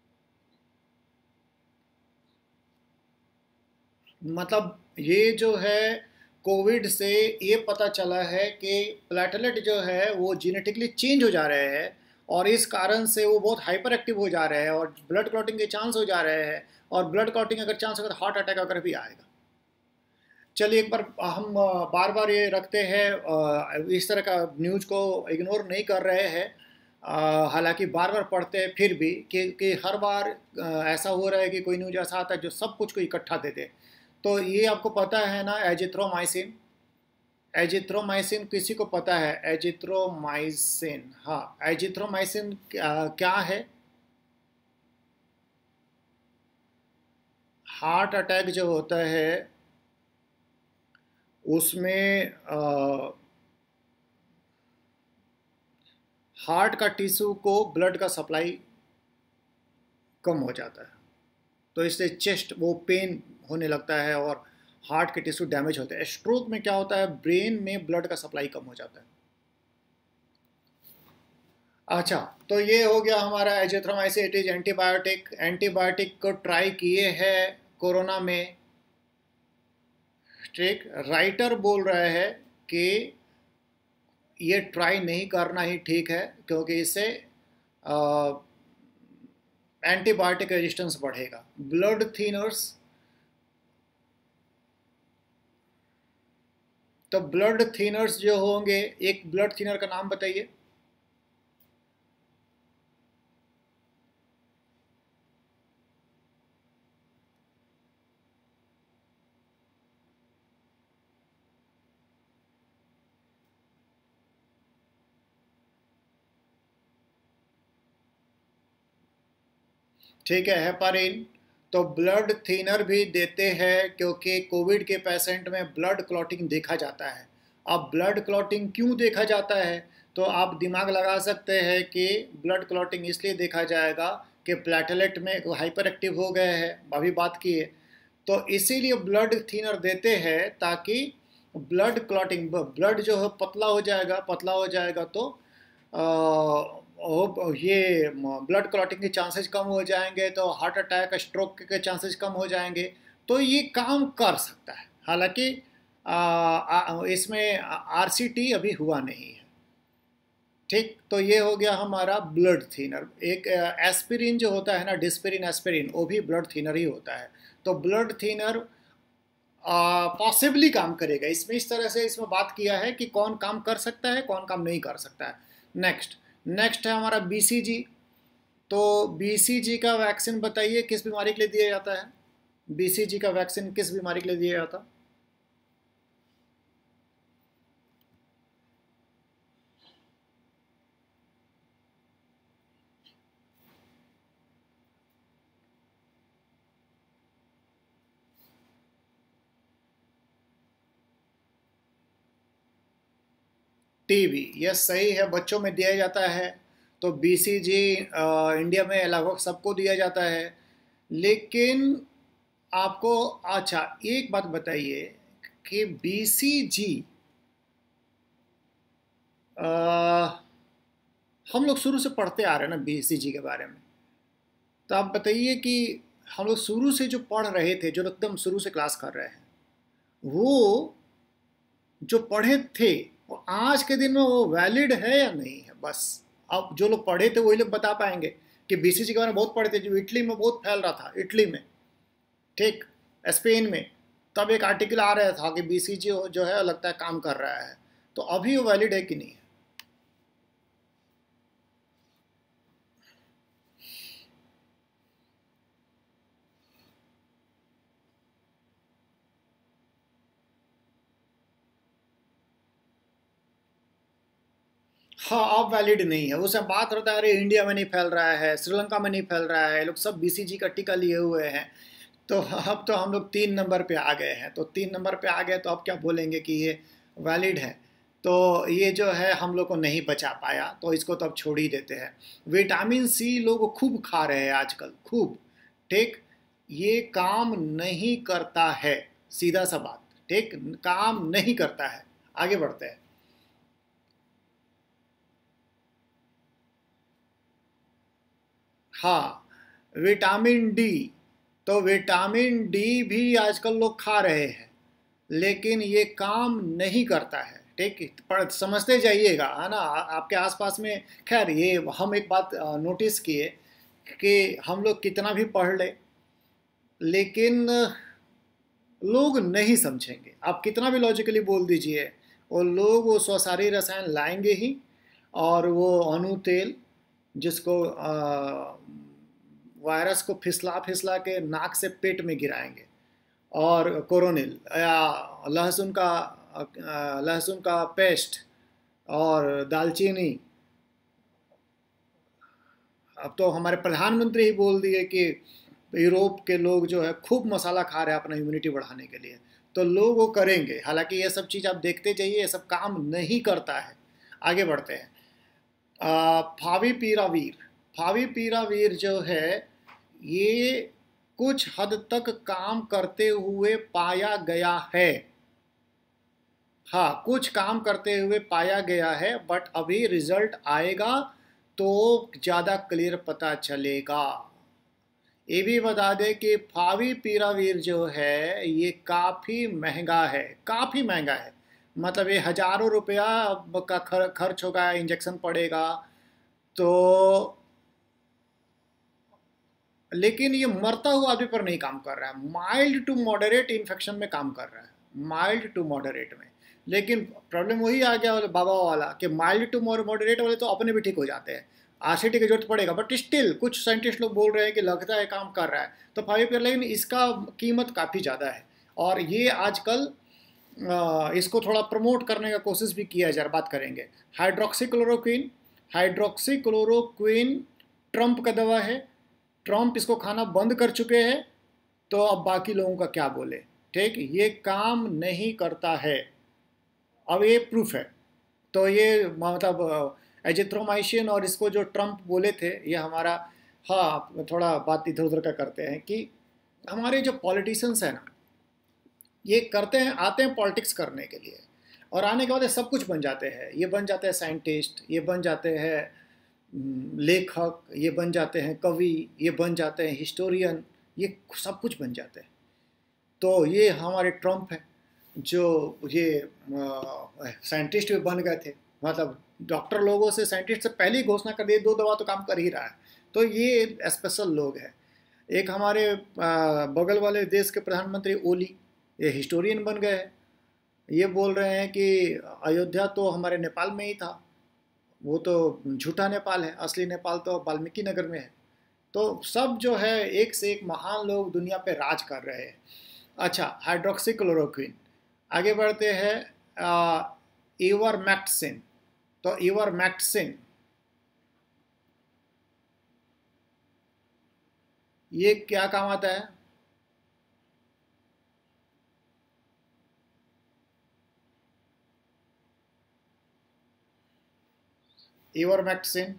मतलब ये जो है कोविड से ये पता चला है कि प्लेटलेट जो है वो जीनेटिकली चेंज हो जा रहे हैं, और इस कारण से वो बहुत हाइपर एक्टिव हो जा रहे हैं और ब्लड क्लॉटिंग के चांस हो जा रहे हैं। और ब्लड क्लॉटिंग अगर चांस होगा तो हार्ट अटैक अगर भी आएगा। चलिए, एक बार हम बार बार ये रखते हैं, इस तरह का न्यूज़ को इग्नोर नहीं कर रहे हैं। हालांकि बार बार पढ़ते हैं फिर भी कि हर बार ऐसा हो रहा है कि कोई न्यूज़ ऐसा आता है जो सब कुछ को इकट्ठा देते। तो ये आपको पता है ना, एजिथ्रोमाइसिन। एजिथ्रोमाइसिन किसी को पता है? एजिथ्रोमाइसिन, हाँ, एजिथ्रोमाइसिन क्या है? हार्ट अटैक जो होता है उसमें हार्ट का टिश्यू को ब्लड का सप्लाई कम हो जाता है, तो इससे चेस्ट वो पेन होने लगता है और हार्ट के टिश्यू डैमेज होते हैं। स्ट्रोक में क्या होता है, ब्रेन में ब्लड का सप्लाई कम हो जाता है। अच्छा, तो ये हो गया हमारा azithromycin. It is antibiotic. Antibiotic को ट्राई किए हैं कोरोना में। ठीक, राइटर बोल रहे हैं कि ये ट्राई नहीं करना ही ठीक है, क्योंकि इससे एंटीबायोटिक रेजिस्टेंस बढ़ेगा। ब्लड थिनर्स, तो ब्लड थिनर्स जो होंगे, एक ब्लड थिनर का नाम बताइए। ठीक है, हेपारिन। तो ब्लड थिनर भी देते हैं क्योंकि कोविड के पेशेंट में ब्लड क्लॉटिंग देखा जाता है। अब ब्लड क्लॉटिंग क्यों देखा जाता है, तो आप दिमाग लगा सकते हैं कि ब्लड क्लॉटिंग इसलिए देखा जाएगा कि प्लेटलेट में हाइपर एक्टिव हो गए हैं, अभी बात की है। तो इसीलिए ब्लड थिनर देते हैं, ताकि ब्लड क्लॉटिंग, ब्लड जो है पतला हो जाएगा तो ये ब्लड क्लॉटिंग के चांसेस कम हो जाएंगे, तो हार्ट अटैक, स्ट्रोक के चांसेस कम हो जाएंगे। तो ये काम कर सकता है। हालांकि इसमें आरसीटी अभी हुआ नहीं है। ठीक, तो ये हो गया हमारा ब्लड थिनर। एक एस्पिरिन जो होता है ना, डिस्पिरिन, एस्पिरिन, वो भी ब्लड थिनर ही होता है। तो ब्लड थिनर पॉसिबली काम करेगा। इसमें इस तरह से इसमें बात किया है कि कौन काम कर सकता है, कौन काम नहीं कर सकता है। नेक्स्ट है हमारा बीसीजी। तो बीसीजी का वैक्सीन बताइए किस बीमारी के लिए दिया जाता है? बीसीजी का वैक्सीन किस बीमारी के लिए दिया जाता है? टीबी, यह सही है, बच्चों में दिया जाता है। तो बीसीजी इंडिया में लगभग सबको दिया जाता है। लेकिन आपको अच्छा एक बात बताइए कि बीसीजी हम लोग शुरू से पढ़ते आ रहे हैं ना बीसीजी के बारे में। तो आप बताइए कि हम लोग शुरू से जो पढ़ रहे थे, जो एकदम शुरू से क्लास कर रहे हैं, वो जो पढ़े थे वो आज के दिन में वो वैलिड है या नहीं है? बस अब जो लोग पढ़े थे वही लोग बता पाएंगे कि बीसीजी के बारे में बहुत पढ़े थे, जो इटली में बहुत फैल रहा था, इटली में, ठीक, स्पेन में। तब एक आर्टिकल आ रहा था कि बीसीजी जो है लगता है काम कर रहा है। तो अभी वो वैलिड है कि नहीं है? हाँ, अब वैलिड नहीं है। उससे बात होता है अरे इंडिया में नहीं फैल रहा है, श्रीलंका में नहीं फैल रहा है, लोग सब बीसीजी का टीका लिए हुए हैं। तो अब तो हम लोग 3 नंबर पे आ गए हैं। तो 3 नंबर पे आ गए तो अब क्या बोलेंगे कि ये वैलिड है? तो ये जो है हम लोग को नहीं बचा पाया, तो इसको तो अब छोड़ ही देते हैं। विटामिन सी लोग खूब खा रहे हैं आजकल, खूब, ठीक। ये काम नहीं करता है, सीधा सा बात, ठीक, काम नहीं करता है। आगे बढ़ते हैं। हाँ, विटामिन डी, तो विटामिन डी भी आजकल लोग खा रहे हैं, लेकिन ये काम नहीं करता है, ठीक। पर समझते जाइएगा, है ना, आपके आसपास में। खैर, ये हम एक बात नोटिस किए कि हम लोग कितना भी पढ़ ले, लेकिन लोग नहीं समझेंगे। आप कितना भी लॉजिकली बोल दीजिए, वो लोग वो स्वसारी रसायन लाएंगे ही। और वो अणु तेल, जिसको वायरस को फिसला फिसला के नाक से पेट में गिराएंगे। और कोरोनिल या लहसुन का पेस्ट और दालचीनी। अब तो हमारे प्रधानमंत्री ही बोल दिए कि यूरोप के लोग जो है खूब मसाला खा रहे हैं अपना इम्यूनिटी बढ़ाने के लिए। तो लोग वो करेंगे, हालांकि ये सब चीज़ आप देखते जाइए, ये सब काम नहीं करता है। आगे बढ़ते हैं। फाविपीरावीर, फाविपीरावीर जो है, ये कुछ हद तक काम करते हुए पाया गया है। हाँ, कुछ काम करते हुए पाया गया है, बट अभी रिजल्ट आएगा तो ज़्यादा क्लियर पता चलेगा। ये भी बता दें कि फाविपीरावीर जो है ये काफ़ी महंगा है, काफ़ी महंगा है। मतलब ये हज़ारों रुपया का खर्च होगा, इंजेक्शन पड़ेगा। तो लेकिन ये मरता हुआ आदमी पर नहीं काम कर रहा है, माइल्ड टू मॉडरेट इन्फेक्शन में काम कर रहा है, माइल्ड टू मॉडरेट में। लेकिन प्रॉब्लम वही आ गया बाबा वाला कि माइल्ड टू मॉडरेट वाले तो अपने भी ठीक हो जाते हैं, आरसीटी की जरूरत पड़ेगा, बट स्टिल कुछ साइंटिस्ट लोग बोल रहे हैं कि लगता है काम कर रहा है। तो फाइव, लेकिन इसका कीमत काफ़ी ज़्यादा है। और ये आजकल इसको थोड़ा प्रमोट करने का कोशिश भी किया जा रहा, बात करेंगे। हाइड्रोक्सीक्लोरोक्विन, हाइड्रोक्सीक्लोरोक्विन ट्रम्प का दवा है। ट्रम्प इसको खाना बंद कर चुके हैं, तो अब बाकी लोगों का क्या बोले, ठीक। ये काम नहीं करता है, अब ये प्रूफ है। तो ये मतलब एजिथ्रोमाइसिन और इसको जो ट्रम्प बोले थे, ये हमारा, हाँ, थोड़ा बात इधर उधर का करते हैं कि हमारे जो पॉलिटिशियंस हैं ना, ये करते हैं, आते हैं पॉलिटिक्स करने के लिए, और आने के बाद ये सब कुछ बन जाते हैं। ये बन जाते हैं साइंटिस्ट, ये बन जाते हैं लेखक, ये बन जाते हैं कवि, ये बन जाते हैं हिस्टोरियन, ये सब कुछ बन जाते हैं। तो ये हमारे ट्रम्प हैं, जो ये साइंटिस्ट भी बन गए थे। मतलब डॉक्टर लोगों से, साइंटिस्ट से पहले ही घोषणा कर दिए 2 दवा तो काम कर ही रहा है। तो ये स्पेशल लोग हैं। एक हमारे बगल वाले देश के प्रधानमंत्री ओली, ये हिस्टोरियन बन गए हैं। ये बोल रहे हैं कि अयोध्या तो हमारे नेपाल में ही था, वो तो झूठा नेपाल है, असली नेपाल तो वाल्मीकि नगर में है। तो सब जो है एक से एक महान लोग दुनिया पे राज कर रहे हैं। अच्छा, हाइड्रोक्सीक्लोरोक्विन। आगे बढ़ते हैं। इवरमैक्टिन, तो इवरमैक्टिन ये क्या काम आता है? इवरमेक्टिन।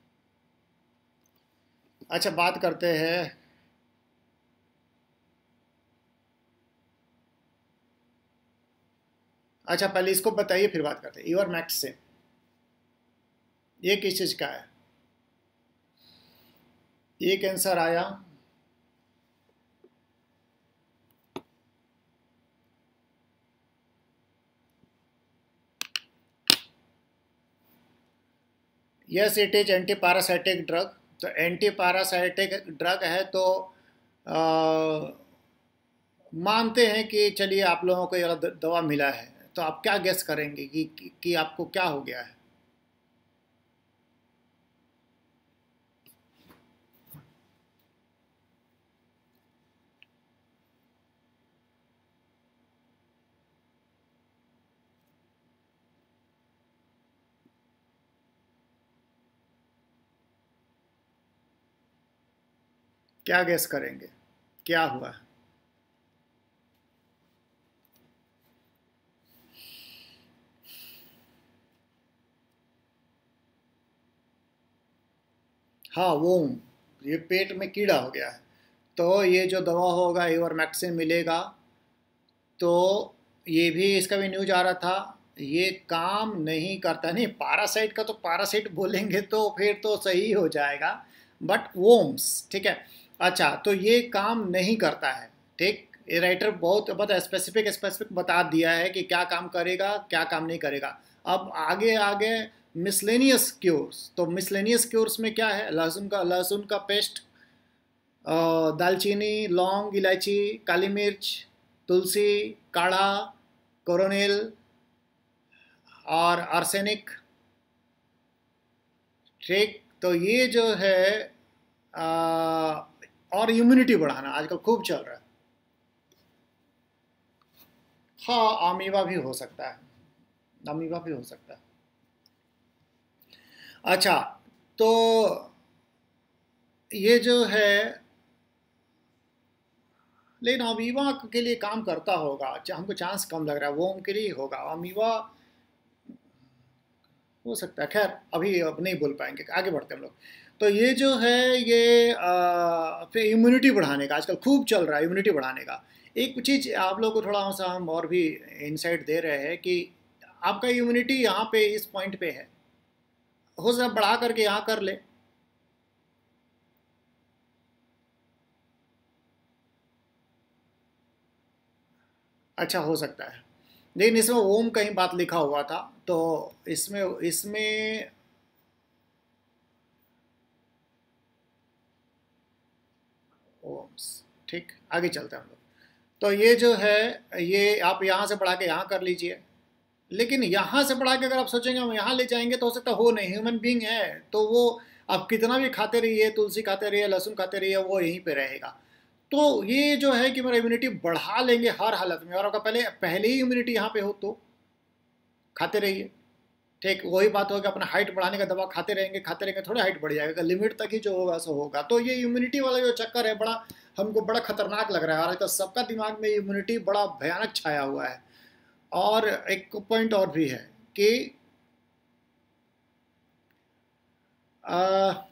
अच्छा, बात करते हैं अच्छा, पहले इसको बताइए फिर बात करते हैं। इवरमेक्टिन ये किस चीज़ का है? ये कैंसर आया, yes it is anti parasitic drug. तो एंटी पैरासाइटिक ड्रग है तो आ, मानते हैं कि चलिए आप लोगों को ये दवा मिला है, तो आप क्या गेस करेंगे कि आपको क्या हो गया है? क्या गेस करेंगे क्या हुआ है? हाँ, वो ये पेट में कीड़ा हो गया है, तो ये जो दवा होगा इवरमेक्टिन मिलेगा। तो ये भी इसका भी न्यूज आ रहा था, ये काम नहीं करता। नहीं, पारासाइट का तो पारासाइट बोलेंगे तो फिर तो सही हो जाएगा, बट वोम्स, ठीक है। अच्छा, तो ये काम नहीं करता है, ठीक। ये राइटर बहुत स्पेसिफिक स्पेसिफिक बता दिया है कि क्या काम करेगा क्या काम नहीं करेगा। अब आगे आगे मिसलेनियस क्योर्स, तो मिसलेनियस क्योर्स में क्या है? लहसुन का पेस्ट, दालचीनी, लौंग, इलायची, काली मिर्च, तुलसी, काढ़ा, कोरोनिल और आर्सेनिक, ठीक। तो ये जो है और इम्यूनिटी बढ़ाना आजकल खूब चल रहा है। हाँ, अमीबा भी हो सकता है, अमीबा भी हो सकता है। अच्छा, तो ये जो है, लेकिन अमीबा के लिए काम करता होगा, हमको चांस कम लग रहा है, वो उनके लिए होगा। अमीबा हो सकता है, खैर अभी अब नहीं बोल पाएंगे, आगे बढ़ते हैं हम लोग। तो ये जो है ये फिर इम्यूनिटी बढ़ाने का आजकल खूब चल रहा है, इम्यूनिटी बढ़ाने का। एक चीज़ आप लोगों को थोड़ा सा हम और भी इंसाइट दे रहे हैं कि आपका इम्यूनिटी यहाँ पे इस पॉइंट पे है, हो सकता है बढ़ा करके यहाँ कर ले। अच्छा, हो सकता है, लेकिन इसमें ओम कहीं बात लिखा हुआ था, तो इसमें इसमें ओम्स, ठीक। आगे चलते हैं हम लोग। तो ये जो है, ये आप यहाँ से बढ़ा के यहाँ कर लीजिए, लेकिन यहाँ से बढ़ा के अगर आप सोचेंगे हम यहाँ ले जाएंगे तो हो सकता हो नहीं, ह्यूमन बीइंग है तो वो आप कितना भी खाते रहिए, तुलसी खाते रहिए, लहसुन खाते रहिए, वो यहीं पे रहेगा। तो ये जो है कि मेरा इम्यूनिटी बढ़ा लेंगे हर हालत में, और आपका पहले पहले ही इम्यूनिटी यहाँ पे हो तो खाते रहिए, ठीक। वही बात होगी, अपना हाइट बढ़ाने का दवा खाते रहेंगे थोड़ा हाइट बढ़ जाएगा, लिमिट तक ही जो होगा सो होगा। तो ये इम्यूनिटी वाला जो चक्कर है बड़ा हमको बड़ा खतरनाक लग रहा है, और आजकल सबका दिमाग में इम्यूनिटी बड़ा भयानक छाया हुआ है। और एक पॉइंट और भी है कि आ,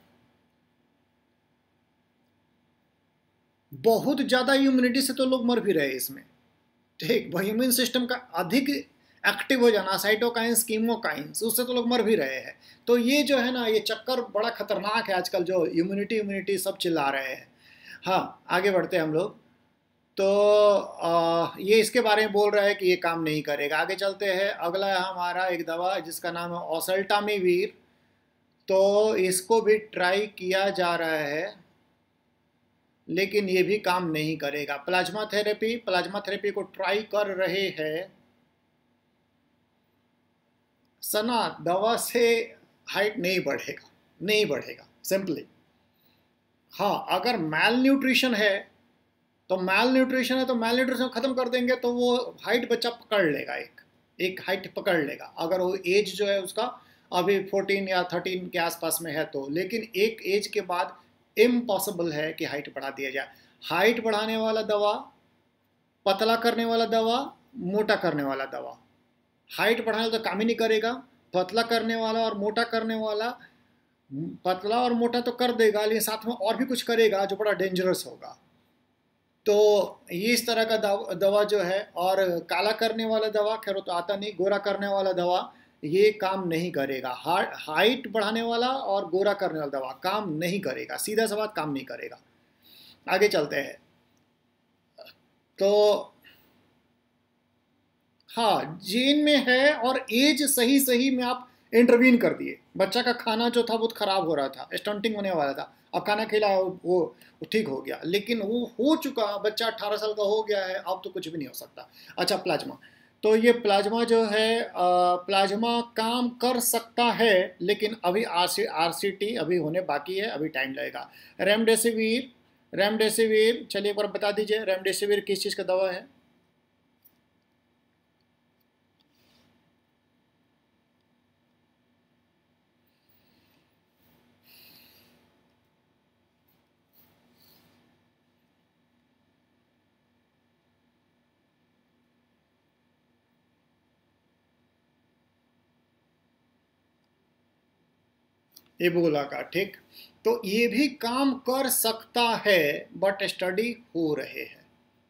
बहुत ज़्यादा इम्यूनिटी से तो लोग मर भी रहे हैं इसमें, ठीक। वही इम्यून सिस्टम का अधिक एक्टिव हो जाना, साइटोकाइंस, कीमोकाइंस, उससे तो लोग मर भी रहे हैं। तो ये जो है ना, ये चक्कर बड़ा खतरनाक है आजकल, जो इम्यूनिटी इम्यूनिटी सब चिल्ला रहे हैं। हाँ, आगे बढ़ते हैं हम लोग। तो ये इसके बारे में बोल रहा है कि ये काम नहीं करेगा। आगे चलते हैं, अगला है हमारा एक दवा जिसका नाम है ओसेल्टामिवीर। तो इसको भी ट्राई किया जा रहा है, लेकिन ये भी काम नहीं करेगा। प्लाज्मा थेरेपी को ट्राई कर रहे हैं। सना, दवा से हाइट नहीं बढ़ेगा, नहीं बढ़ेगा सिंपली। हाँ, अगर मैल न्यूट्रिशन है तो मैल न्यूट्रिशन खत्म कर देंगे तो वो हाइट बच्चा पकड़ लेगा, एक एक हाइट पकड़ लेगा, अगर वो एज जो है उसका अभी 14 या 13 के आसपास में है तो। लेकिन एक एज के बाद इम्पॉसिबल है कि हाइट बढ़ा दिया जाए। हाइट बढ़ाने वाला दवा, पतला करने वाला दवा, मोटा करने वाला दवा, हाइट बढ़ाने तो काम ही नहीं करेगा, पतला करने वाला और मोटा करने वाला, पतला और मोटा तो कर देगा लेकिन साथ में और भी कुछ करेगा जो बड़ा डेंजरस होगा। तो ये इस तरह का दवा जो है, और काला करने वाला दवा खैर तो आता नहीं, गोरा करने वाला दवा ये काम नहीं करेगा। हाइट बढ़ाने वाला और गोरा करने वाला दवा काम नहीं करेगा, सीधा सा बात, काम नहीं करेगा। आगे चलते हैं। तो हाँ, जीन में है, और एज सही सही में आप इंटरवीन कर दिए। बच्चा का खाना जो था बहुत ख़राब हो रहा था, स्टंटिंग होने वाला था, अब खाना खिलाया वो ठीक हो गया, लेकिन वो हो चुका, बच्चा 18 साल का हो गया है, अब तो कुछ भी नहीं हो सकता। अच्छा, प्लाज्मा। तो ये प्लाज्मा जो है, प्लाज्मा काम कर सकता है, लेकिन अभी RCT अभी होने बाकी है, अभी टाइम लगेगा। रेमडेसिविर चलिए एक बार बता दीजिए, रेमडेसिविर किस चीज़ का दवा है? एबोला का, ठीक। तो ये भी काम कर सकता है, बट स्टडी हो रहे हैं।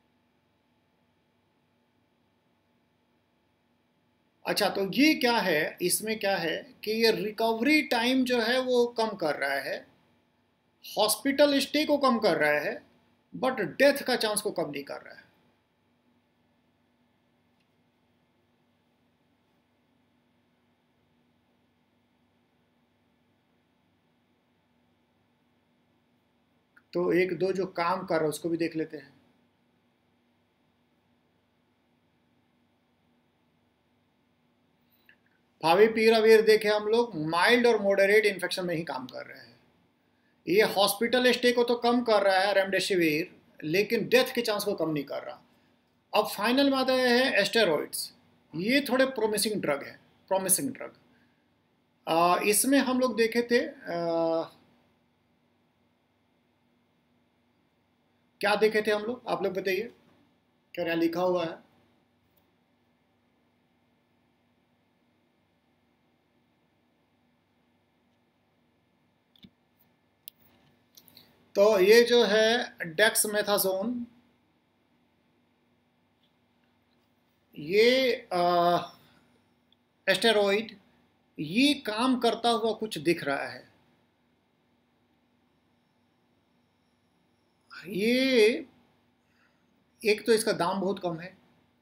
अच्छा, तो ये क्या है, इसमें क्या है कि ये रिकवरी टाइम जो है वो कम कर रहा है, हॉस्पिटल स्टे को कम कर रहा है, बट डेथ का चांस को कम नहीं कर रहा है। तो एक दो जो काम कर रहा है उसको भी देख लेते हैं। फाविपिराविर देखे हम लोग, माइल्ड और मॉडरेट इन्फेक्शन में ही काम कर रहे हैं। ये हॉस्पिटल स्टे को तो कम कर रहा है रेमडेसिविर, लेकिन डेथ के चांस को कम नहीं कर रहा। अब फाइनल में आता है एस्टेरॉइड्स। ये थोड़े प्रोमिसिंग ड्रग है, प्रोमिसिंग ड्रग। इसमें हम लोग देखे थे, क्या देखे थे हम लोग, आप लोग बताइए, क्या यहाँ लिखा हुआ है? तो ये जो है डेक्समेथासोन, ये एस्टेरॉइड, ये काम करता हुआ कुछ दिख रहा है। ये एक तो इसका दाम बहुत कम है,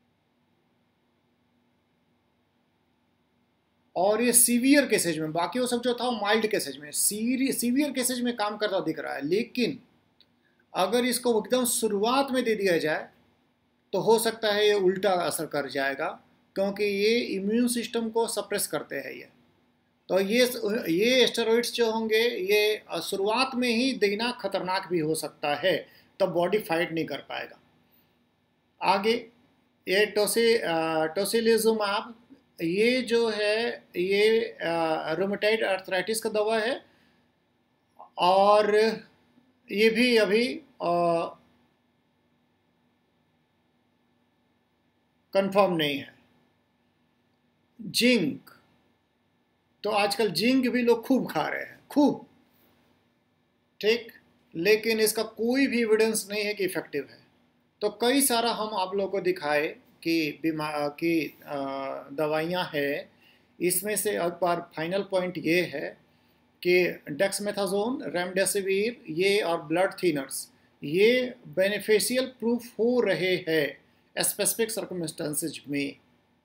और ये सीवियर केसेज में, बाकी वो सब जो था वो माइल्ड केसेज में, सीवियर केसेज में काम करता दिख रहा है। लेकिन अगर इसको एकदम शुरुआत में दे दिया जाए तो हो सकता है ये उल्टा असर कर जाएगा, क्योंकि ये इम्यून सिस्टम को सप्रेस करते हैं ये। तो ये स्टेरॉइड्स जो होंगे ये शुरुआत में ही देना खतरनाक भी हो सकता है, तब बॉडी फाइट नहीं कर पाएगा। आगे ये टोसिलिजुमैब, ये जो है ये रूमेटाइड आर्थराइटिस का दवा है, और ये भी अभी कंफर्म नहीं है। जिंक, तो आजकल जिंक भी लोग खूब खा रहे हैं, खूब, ठीक, लेकिन इसका कोई भी एविडेंस नहीं है कि इफेक्टिव है। तो कई सारा हम आप लोगों को दिखाए कि दवाइयाँ हैं, इसमें से एक बार फाइनल पॉइंट ये है कि डेक्समेथासोन, रेमडेसिविर, ये और ब्लड थिनर्स, ये बेनिफिशियल प्रूफ हो रहे हैं स्पेसिफिक सर्कमस्टेंसेज में।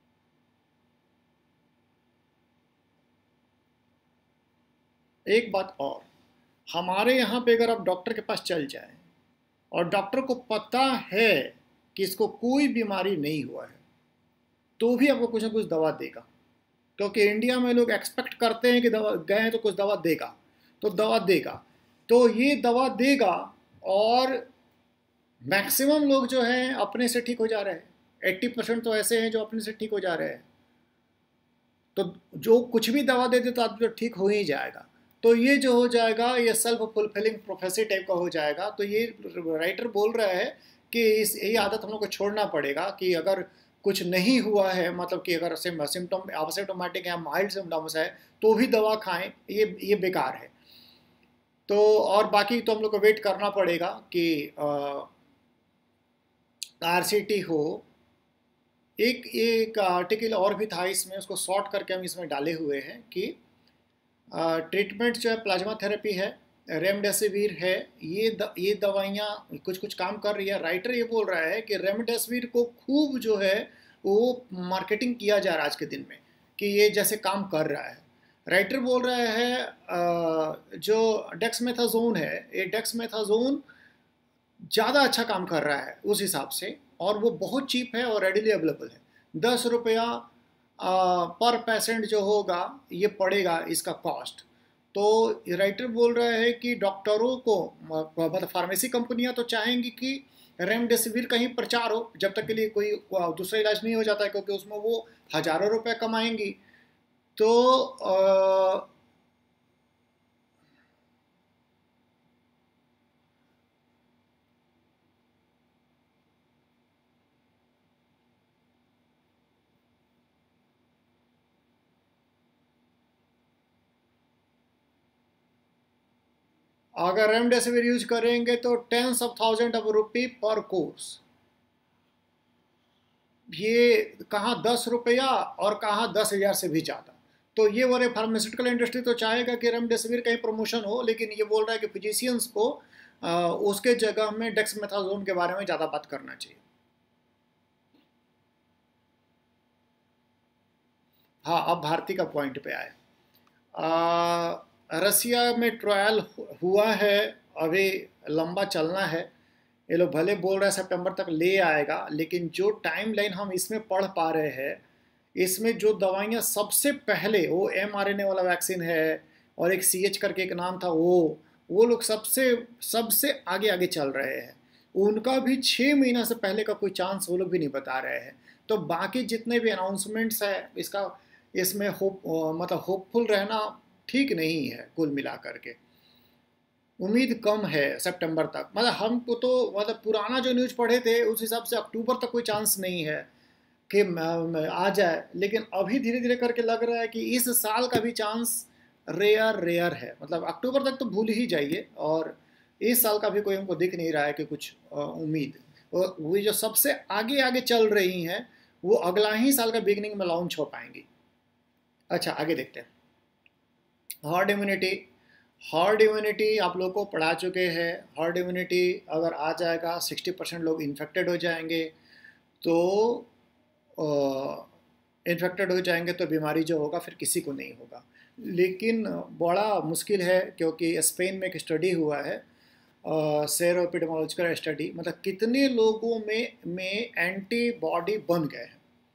एक बात और, हमारे यहाँ पे अगर आप डॉक्टर के पास चल जाएं और डॉक्टर को पता है कि इसको कोई बीमारी नहीं हुआ है, तो भी आपको कुछ ना कुछ दवा देगा, क्योंकि इंडिया में लोग एक्सपेक्ट करते हैं कि दवा गए हैं तो कुछ दवा देगा, तो दवा देगा, तो ये दवा देगा। और मैक्सिमम लोग जो हैं अपने से ठीक हो जा रहे हैं, 80% तो ऐसे हैं जो अपने से ठीक हो जा रहे हैं। तो जो कुछ भी दवा दे दे तो आदमी तो ठीक हो ही जाएगा। तो ये जो हो जाएगा ये सेल्फ फुलफिलिंग प्रोफेसी टाइप का हो जाएगा। तो ये राइटर बोल रहा है कि ये आदत हम लोग को छोड़ना पड़ेगा कि अगर कुछ नहीं हुआ है, मतलब कि अगर सिम्टम एसिम्टोमेटिक है, माइल्ड सिम्टम्स है, तो भी दवा खाएं, ये बेकार है। तो और बाकी तो हम लोग को वेट करना पड़ेगा कि RCT हो। एक आर्टिकल और भी था इसमें, उसको शॉर्ट करके हम इसमें डाले हुए हैं कि ट्रीटमेंट जो है प्लाज्मा थेरेपी है, रेमडेसिविर है, ये दवाइयाँ कुछ कुछ काम कर रही है। राइटर ये बोल रहा है कि रेमडेसिविर को खूब जो है वो मार्केटिंग किया जा रहा है आज के दिन में, कि ये जैसे काम कर रहा है। राइटर बोल रहा है जो डेक्समेथाजोन है, ये डेक्समेथाजोन ज़्यादा अच्छा काम कर रहा है उस हिसाब से, और वो बहुत चीप है और रेडिली अवेलेबल है। 10 रुपया पर पेशेंट जो होगा ये पड़ेगा इसका कॉस्ट। तो राइटर बोल रहा है कि डॉक्टरों को, मतलब फार्मेसी कंपनियां तो चाहेंगी कि रेमडेसिविर कहीं प्रचार हो जब तक के लिए कोई दूसरा इलाज नहीं हो जाता है, क्योंकि उसमें वो हज़ारों रुपए कमाएंगी। तो अगर रेमडेसिविर यूज करेंगे तो tens of thousand of rupee पर कोर्स। ये कहाँ 10 रुपया और कहाँ 10,000 से भी ज़्यादा। तो ये वाले फार्मास्यूटिकल इंडस्ट्री तो चाहेगा कि रेमडेसिविर कहीं प्रमोशन हो, लेकिन ये बोल रहा है कि फिजिशियंस को उसके जगह में डेक्समेथाजोन के बारे में ज़्यादा बात करना चाहिए। हाँ, अब भारती का पॉइंट पे आए। रसिया में ट्रायल हुआ है, अभी लंबा चलना है। ये लोग भले बोल रहे हैं सितंबर तक ले आएगा, लेकिन जो टाइम लाइन हम इसमें पढ़ पा रहे हैं, इसमें जो दवाइयाँ सबसे पहले, वो mRNA वाला वैक्सीन है और एक CH करके एक नाम था, वो लोग सबसे सबसे आगे आगे चल रहे हैं। उनका भी 6 महीना से पहले का कोई चांस वो लोग भी नहीं बता रहे हैं। तो बाकी जितने भी अनाउंसमेंट्स है इसमें मतलब होपफुल रहना ठीक नहीं है। कुल मिला करके उम्मीद कम है सितंबर तक। मतलब हमको तो, मतलब पुराना जो न्यूज़ पढ़े थे उस हिसाब से अक्टूबर तक कोई चांस नहीं है कि आ जाए, लेकिन अभी धीरे धीरे करके लग रहा है कि इस साल का भी चांस रेयर है। मतलब अक्टूबर तक तो भूल ही जाइए, और इस साल का भी कोई हमको दिख नहीं रहा है कि कुछ उम्मीद। वो जो सबसे आगे आगे चल रही हैं वो अगला ही साल का बिगनिंग में लॉन्च हो पाएंगी। अच्छा, आगे देखते हैं। हर्ड इम्यूनिटी आप लोग को पढ़ा चुके हैं। हर्ड इम्यूनिटी अगर आ जाएगा, 60% लोग इन्फेक्टेड हो जाएंगे, तो इन्फेक्टेड हो जाएंगे तो बीमारी जो होगा फिर किसी को नहीं होगा। लेकिन बड़ा मुश्किल है, क्योंकि स्पेन में एक स्टडी हुआ है, सेरो एपिडेमोलॉजिकल स्टडी, मतलब कितने लोगों में एंटीबॉडी बन गए हैं।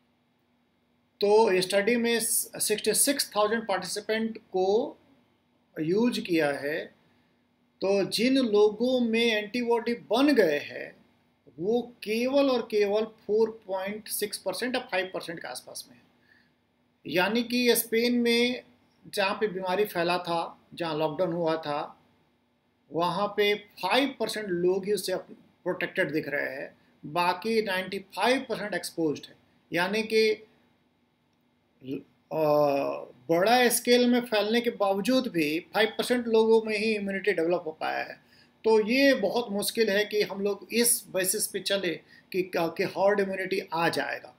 तो स्टडी में 66,000 पार्टिसिपेंट को यूज किया है। तो जिन लोगों में एंटीबॉडी बन गए हैं वो केवल और केवल 4.6% या 5% के आसपास में है। यानी कि स्पेन में जहाँ पे बीमारी फैला था, जहाँ लॉकडाउन हुआ था, वहाँ पे 5% लोग ही उससे प्रोटेक्टेड दिख रहे हैं, बाकी 95% एक्सपोज्ड है। यानी कि बड़ा स्केल में फैलने के बावजूद भी 5% लोगों में ही इम्यूनिटी डेवलप हो पाया है। तो ये बहुत मुश्किल है कि हम लोग इस बेसिस पे चले कि हर्ड इम्यूनिटी आ जाएगा।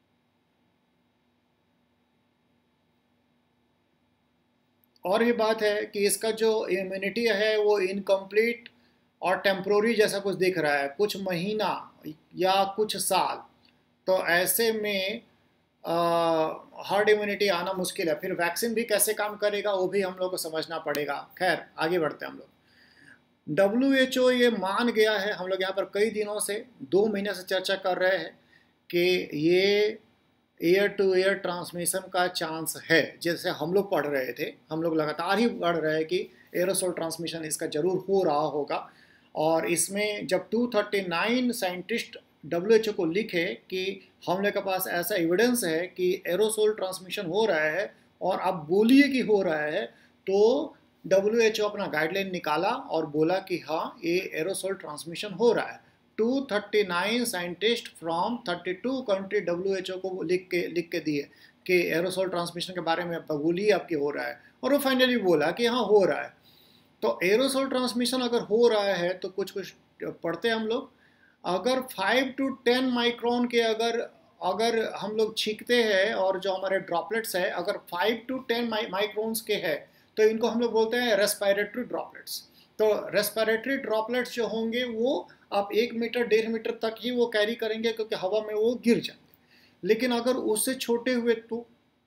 और ये बात है कि इसका जो इम्यूनिटी है वो इनकम्प्लीट और टेम्प्रोरी जैसा कुछ दिख रहा है, कुछ महीना या कुछ साल। तो ऐसे में हर्ड इम्यूनिटी आना मुश्किल है। फिर वैक्सीन भी कैसे काम करेगा वो भी हम लोग को समझना पड़ेगा। खैर, आगे बढ़ते हैं हम लोग। WHO ये मान गया है, हम लोग यहाँ पर कई दिनों से, 2 महीने से चर्चा कर रहे हैं कि ये एयर टू एयर ट्रांसमिशन का चांस है। जैसे हम लोग पढ़ रहे थे, हम लोग लगातार ही पढ़ रहे हैं कि एरोसोल ट्रांसमिशन इसका ज़रूर हो रहा होगा। और इसमें जब 239 साइंटिस्ट WHO को लिखे कि हम लोग के पास ऐसा एविडेंस है कि एरोसोल ट्रांसमिशन हो रहा है और आप बोलिए कि हो रहा है, तो WHO अपना गाइडलाइन निकाला और बोला कि हाँ, ये एरोसोल ट्रांसमिशन हो रहा है। 239 साइंटिस्ट फ्रॉम 32 कंट्री WHO को लिख के दिए कि एरोसोल ट्रांसमिशन के बारे में बोलिए आपकी हो रहा है, और वो फाइनली बोला कि हाँ हो रहा है। तो एरोसोल ट्रांसमिशन अगर हो रहा है तो कुछ कुछ पढ़ते हैं हम लोग, अगर 5 to 10 माइक्रोन के अगर हम लोग छींकते हैं और जो हमारे ड्रॉपलेट्स है अगर 5 to 10 माइक्रोन्स के है तो इनको हम लोग बोलते हैं रेस्पिरेटरी ड्रॉपलेट्स। तो रेस्पिरेटरी ड्रॉपलेट्स जो होंगे वो आप 1 मीटर 1.5 मीटर तक ही वो कैरी करेंगे क्योंकि हवा में वो गिर जाएंगे। लेकिन अगर उससे छोटे हुए तो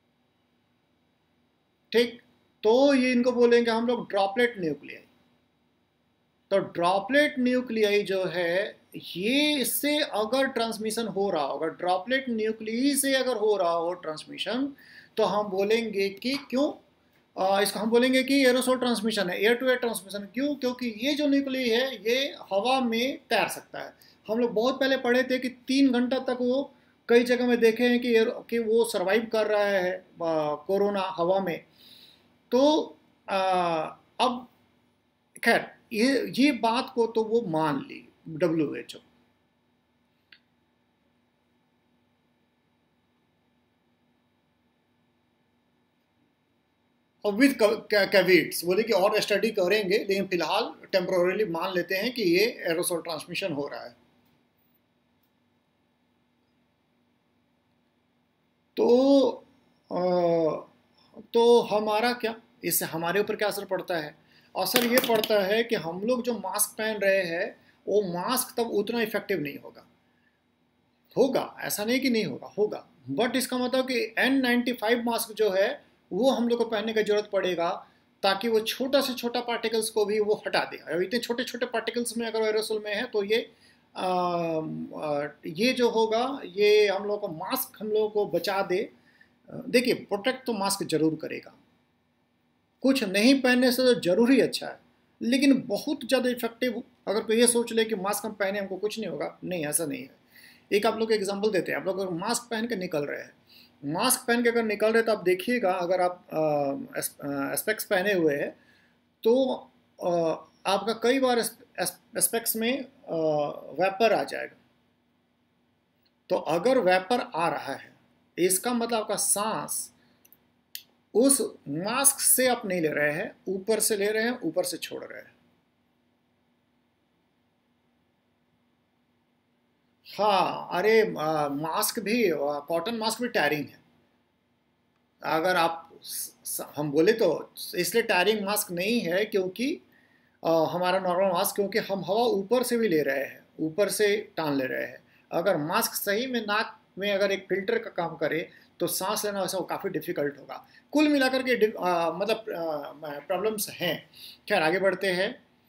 ठीक, तो ये इनको बोलेंगे हम लोग ड्रॉपलेट न्यूक्लियाई। तो ड्रॉपलेट न्यूक्लियाई जो है ये इससे अगर ट्रांसमिशन हो रहा होगा, ड्रॉपलेट न्यूक्लियाई से अगर हो रहा हो ट्रांसमिशन, तो हम बोलेंगे कि क्यों इसको हम बोलेंगे कि एरोसोल ट्रांसमिशन है, एयर टू एयर ट्रांसमिशन। क्यों? क्योंकि ये जो न्यूक्लियाई है ये हवा में तैर सकता है। हम लोग बहुत पहले पढ़े थे कि 3 घंटा तक वो कई जगह में देखे हैं कि वो सर्वाइव कर रहा है कोरोना हवा में। तो अब खैर ये बात को तो वो मान ली WHO। और विद कैवेट्स बोले कि और स्टडी करेंगे, लेकिन फिलहाल टेम्पोररीली मान लेते हैं कि ये एरोसोल ट्रांसमिशन हो रहा है। तो हमारा क्या, इससे हमारे ऊपर क्या असर पड़ता है? असर ये पड़ता है कि हम लोग जो मास्क पहन रहे हैं वो मास्क तब उतना इफेक्टिव नहीं होगा, ऐसा नहीं कि नहीं होगा, बट इसका मतलब कि N95 मास्क जो है वो हम लोग को पहनने की जरूरत पड़ेगा ताकि वो छोटा से छोटा पार्टिकल्स को भी वो हटा दे। और इतने छोटे छोटे पार्टिकल्स में अगर एरोसोल में है तो ये जो होगा ये हम लोग को मास्क हम लोग को बचा दे। देखिए प्रोटेक्ट तो मास्क जरूर करेगा, कुछ नहीं पहनने से तो जरूर ही अच्छा है, लेकिन बहुत ज़्यादा इफेक्टिव अगर कोई ये सोच ले कि मास्क हम पहने हमको कुछ नहीं होगा, नहीं ऐसा नहीं है। एक आप लोग एग्जांपल देते हैं, आप लोग अगर मास्क पहन के निकल रहे हैं, मास्क पहन के अगर निकल रहे तो आप देखिएगा अगर आप एस्पेक्स पहने हुए हैं तो आपका कई बार एस्पेक्स में वेपर आ जाएगा। तो अगर वेपर आ रहा है इसका मतलब आपका सांस उस मास्क से आप नहीं ले रहे हैं, ऊपर से ले रहे हैं, ऊपर से छोड़ रहे हैं। हाँ अरे मास्क भी, कॉटन मास्क भी टायरिंग है। अगर आप हम बोले तो इसलिए टायरिंग मास्क नहीं है क्योंकि हमारा नॉर्मल मास्क, क्योंकि हम हवा ऊपर से भी ले रहे हैं, ऊपर से टान ले रहे हैं। अगर मास्क सही में नाक में अगर एक फिल्टर का काम करे तो सांस लेना वैसा वो काफ़ी डिफिकल्ट होगा। कुल मिलाकर के मतलब प्रॉब्लम्स हैं। खैर आगे बढ़ते हैं।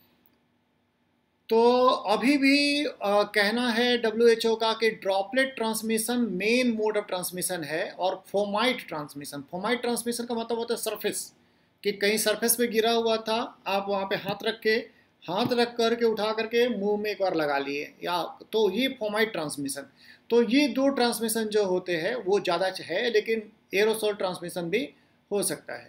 तो अभी भी कहना है WHO का कि droplet transmission main mode of transmission है और फोमाइट ट्रांसमिशन का मतलब होता है सरफेस, कि कहीं सरफेस पे गिरा हुआ था, आप वहाँ पे हाथ रख करके उठा करके मुंह में एक बार लगा लिए, या तो ये फोमाइट ट्रांसमिशन। तो ये 2 ट्रांसमिशन जो होते हैं वो ज़्यादा है, लेकिन एरोसोल ट्रांसमिशन भी हो सकता है।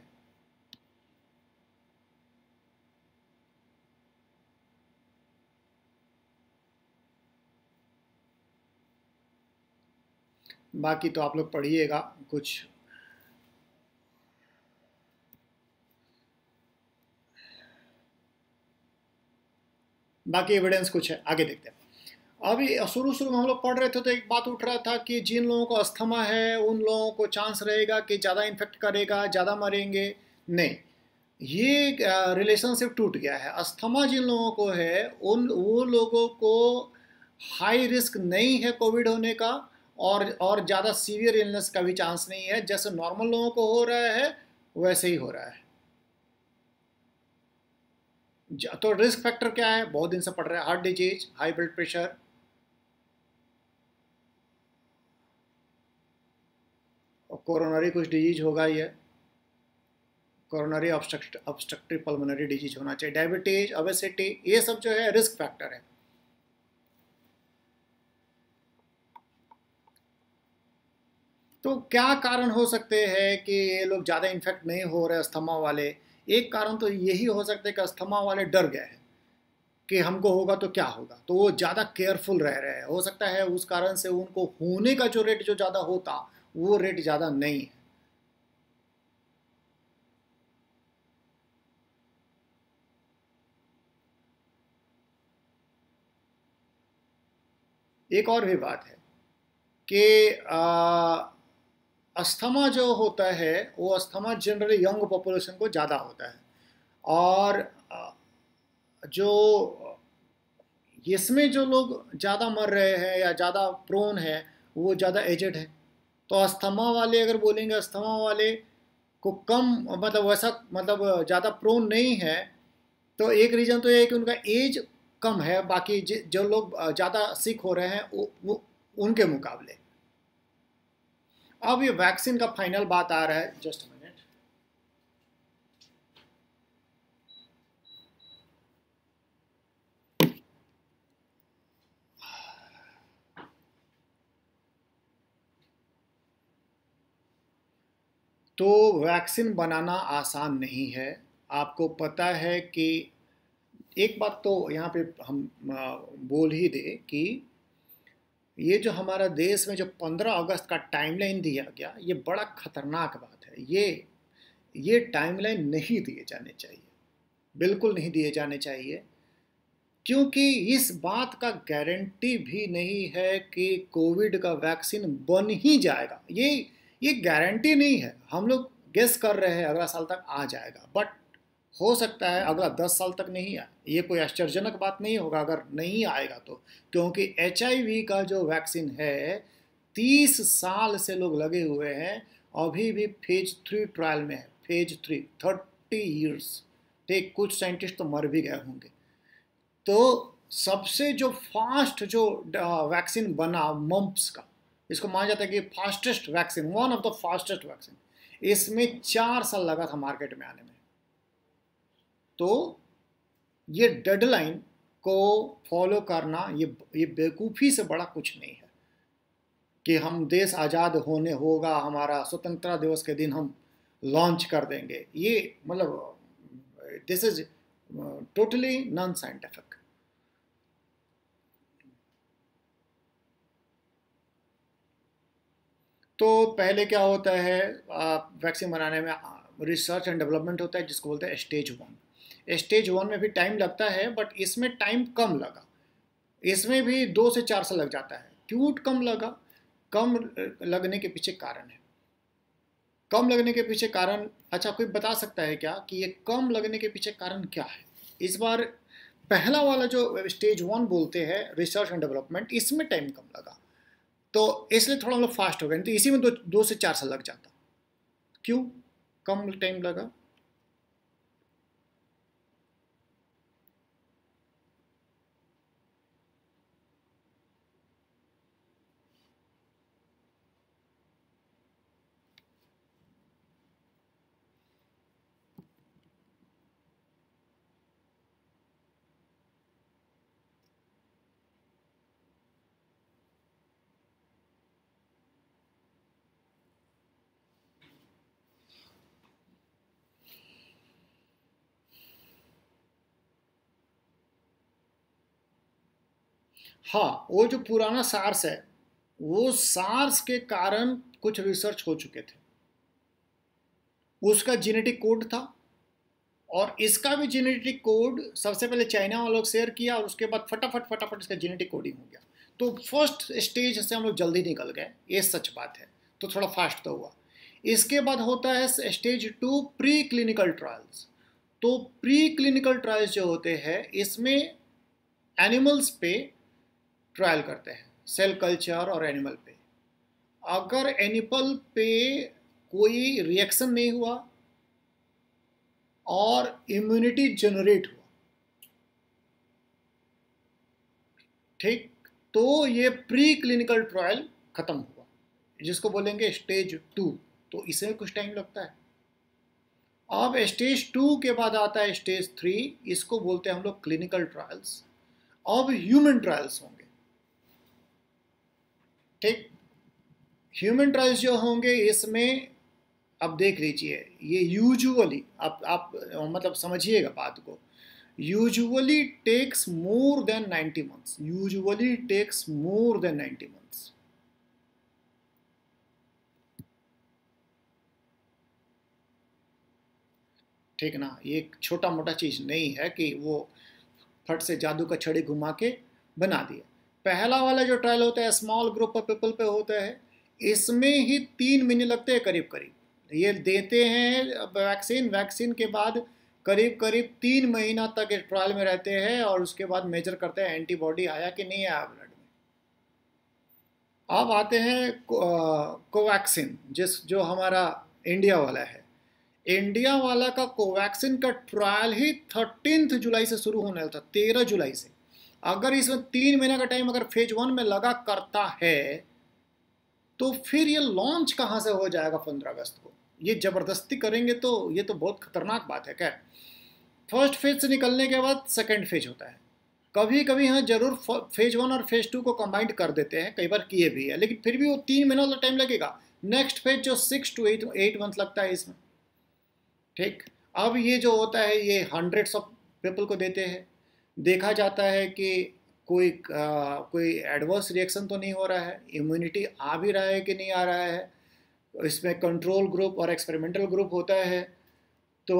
बाकी तो आप लोग पढ़िएगा कुछ। बाकी एविडेंस कुछ है, आगे देखते हैं। अभी शुरू में हम लोग पढ़ रहे थे तो एक बात उठ रहा था कि जिन लोगों को अस्थमा है उन लोगों को चांस रहेगा कि ज़्यादा इन्फेक्ट करेगा, ज़्यादा मरेंगे। नहीं, ये रिलेशनशिप टूट गया है। अस्थमा जिन लोगों को है वो लोगों को हाई रिस्क नहीं है कोविड होने का, और ज़्यादा सीवियर इलनेस का भी चांस नहीं है। जैसे नॉर्मल लोगों को हो रहा है वैसे ही हो रहा है। तो रिस्क फैक्टर क्या है? बहुत दिन से पढ़ रहे हैं, heart disease, high blood pressure, और कोरोनरी कुछ डिजीज होगा, ये कोरोनरी ऑब्स्ट्रक्टिव पल्मोनरी डिजीज होना चाहिए, डायबिटीज, ओबेसिटी, ये सब जो है रिस्क फैक्टर है। तो क्या कारण हो सकते हैं कि ये लोग ज़्यादा इन्फेक्ट नहीं हो रहे अस्थमा वाले? एक कारण तो यही हो सकता है कि अस्थमा वाले डर गए हैं। कि हमको होगा तो क्या होगा, तो वो ज़्यादा केयरफुल रह रहे हैं। हो सकता है उस कारण से उनको होने का जो रेट जो ज़्यादा होता वो रेट ज़्यादा नहीं है। एक और भी बात है कि अस्थमा जो होता है वो अस्थमा जनरली यंग पॉपुलेशन को ज़्यादा होता है, और जो इसमें जो लोग ज़्यादा मर रहे हैं या ज़्यादा प्रोन है वो ज़्यादा एजेड है। तो अस्थमा वाले अगर बोलेंगे अस्थमा वाले को कम, मतलब वैसा मतलब ज़्यादा प्रोन नहीं है, तो एक रीज़न तो ये है कि उनका एज कम है, बाकी जो लोग ज़्यादा सिक हो रहे हैं वो उनके मुकाबले। अब ये वैक्सीन का फाइनल बात आ रहा है, जस्ट मिनट। तो वैक्सीन बनाना आसान नहीं है। आपको पता है कि एक बात तो यहाँ पे हम बोल ही दे कि ये जो हमारा देश में जो 15 अगस्त का टाइमलाइन दिया गया, ये बड़ा खतरनाक बात है। ये टाइमलाइन नहीं दिए जाने चाहिए, बिल्कुल नहीं दिए जाने चाहिए, क्योंकि इस बात का गारंटी भी नहीं है कि कोविड का वैक्सीन बन ही जाएगा। ये गारंटी नहीं है। हम लोग गेस कर रहे हैं अगला साल तक आ जाएगा, बट हो सकता है अगला 10 साल तक नहीं आए। ये कोई आश्चर्यजनक बात नहीं होगा अगर नहीं आएगा तो, क्योंकि HIV का जो वैक्सीन है 30 साल से लोग लगे हुए हैं, अभी भी फेज 3 ट्रायल में है। Phase 3 30 years. ठीक, कुछ साइंटिस्ट तो मर भी गए होंगे। तो सबसे जो फास्ट जो वैक्सीन बना मम्प्स का, इसको माना जाता है कि fastest vaccine, one of the fastest vaccine, इसमें 4 साल लगा था मार्केट में आने में। तो ये डेडलाइन को फॉलो करना ये बेवकूफ़ी से बड़ा कुछ नहीं है कि हम देश आज़ाद होने होगा, हमारा स्वतंत्रता दिवस के दिन हम लॉन्च कर देंगे। ये मतलब this is totally non scientific. तो पहले क्या होता है, वैक्सीन बनाने में रिसर्च एंड डेवलपमेंट होता है, जिसको बोलते हैं स्टेज 1 में भी टाइम लगता है, बट इसमें टाइम कम लगा। इसमें भी 2 से 4 साल लग जाता है। क्यों कम लगा? कम लगने के पीछे कारण है। कम लगने के पीछे कारण, अच्छा कोई बता सकता है क्या कि ये कम लगने के पीछे कारण क्या है? इस बार पहला वाला जो स्टेज 1 बोलते हैं रिसर्च एंड डेवलपमेंट, इसमें टाइम कम लगा, तो इसलिए थोड़ा हम लोग फास्ट हो गए। तो इसी में 2 से 4 साल लग जाता। क्यों कम टाइम लगा? हाँ, वो जो पुराना सार्स है, वो सार्स के कारण कुछ रिसर्च हो चुके थे। उसका जेनेटिक कोड था, और इसका भी जेनेटिक कोड सबसे पहले चाइना वालों को शेयर किया, और उसके बाद फटाफट फटाफट इसका जेनेटिक कोडिंग हो गया। तो फर्स्ट स्टेज से हम लोग जल्दी निकल गए, ये सच बात है। तो थोड़ा फास्ट तो हुआ। इसके बाद होता है स्टेज 2 प्री क्लिनिकल ट्रायल्स। तो प्री क्लिनिकल ट्रायल्स जो होते हैं, इसमें एनिमल्स पे ट्रायल करते हैं, सेल कल्चर और एनिमल पे। अगर एनिमल पे कोई रिएक्शन नहीं हुआ और इम्यूनिटी जनरेट हुआ, ठीक, तो ये प्री क्लिनिकल ट्रायल खत्म हुआ, जिसको बोलेंगे स्टेज 2। तो इसे कुछ टाइम लगता है। अब स्टेज 2 के बाद आता है स्टेज 3, इसको बोलते हैं हम लोग क्लिनिकल ट्रायल्स। अब ह्यूमन ट्रायल्स होंगे। ठीक, ह्यूमन ट्रायल्स जो होंगे इसमें, अब देख लीजिए, ये यूजुअली आप मतलब समझिएगा बात को, usually takes more than 90 months, usually takes more than 90 months. ठीक ना, ये एक छोटा मोटा चीज़ नहीं है कि वो फट से जादू का छड़ी घुमा के बना दिया। पहला वाला जो ट्रायल होता है स्मॉल ग्रुप ऑफ पीपल पे होता है, इसमें ही 3 महीने लगते हैं करीब करीब। ये देते हैं वैक्सीन, वैक्सीन के बाद करीब करीब 3 महीना तक इस ट्रायल में रहते हैं और उसके बाद मेजर करते हैं एंटीबॉडी आया कि नहीं आया ब्लड में। अब आते हैं कोवैक्सीन, जो हमारा इंडिया वाला है। इंडिया वाला का कोवैक्सीन का ट्रायल ही 13 जुलाई से शुरू होने वाला था, 13 जुलाई से। अगर इसमें 3 महीने का टाइम अगर फेज 1 में लगा करता है तो फिर ये लॉन्च कहाँ से हो जाएगा 15 अगस्त को? ये ज़बरदस्ती करेंगे तो ये तो बहुत खतरनाक बात है। क्या फर्स्ट फेज से निकलने के बाद सेकेंड फेज होता है, कभी कभी हाँ जरूर फेज 1 और फेज 2 को कंबाइंड कर देते हैं, कई बार किए भी है, लेकिन फिर भी वो 3 महीना तो टाइम लगेगा। नेक्स्ट फेज जो 6 to 8 मंथ लगता है इसमें। ठीक, अब ये जो होता है ये हंड्रेड्स ऑफ पीपल को देते हैं, देखा जाता है कि कोई एडवर्स रिएक्शन तो नहीं हो रहा है, इम्यूनिटी आ भी रहा है कि नहीं आ रहा है। इसमें कंट्रोल ग्रुप और एक्सपेरिमेंटल ग्रुप होता है। तो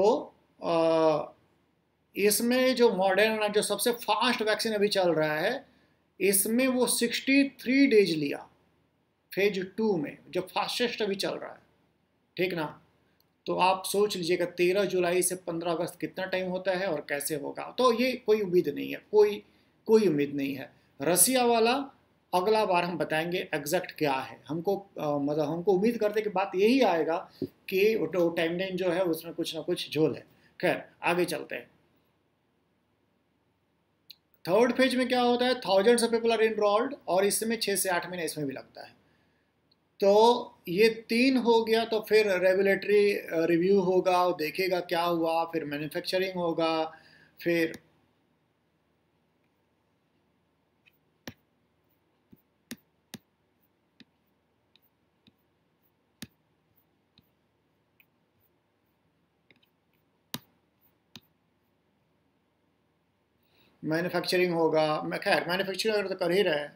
इसमें जो मॉडर्ना जो सबसे फास्ट वैक्सीन अभी चल रहा है, इसमें वो 63 डेज लिया फेज 2 में, जो फास्टेस्ट अभी चल रहा है। ठीक ना, तो आप सोच लीजिएगा 13 जुलाई से 15 अगस्त कितना टाइम होता है और कैसे होगा। तो ये कोई उम्मीद नहीं है, कोई उम्मीद नहीं है। रसिया वाला अगला बार हम बताएंगे एग्जैक्ट क्या है। हमको मतलब हमको उम्मीद करते कि बात यही आएगा कि वो टाइमलाइन जो है उसमें कुछ ना कुछ झोल है। खैर आगे चलते हैं। थर्ड फेज में क्या होता है, thousands of people are enrolled और इसमें 6 से 8 महीने इसमें भी लगता है। तो ये 3 हो गया, तो फिर रेगुलेटरी रिव्यू होगा, वो देखेगा क्या हुआ, फिर मैन्युफैक्चरिंग होगा, फिर मैन्युफैक्चरिंग होगा। मैं खैर मैन्युफैक्चरिंग तो कर ही रहे हैं।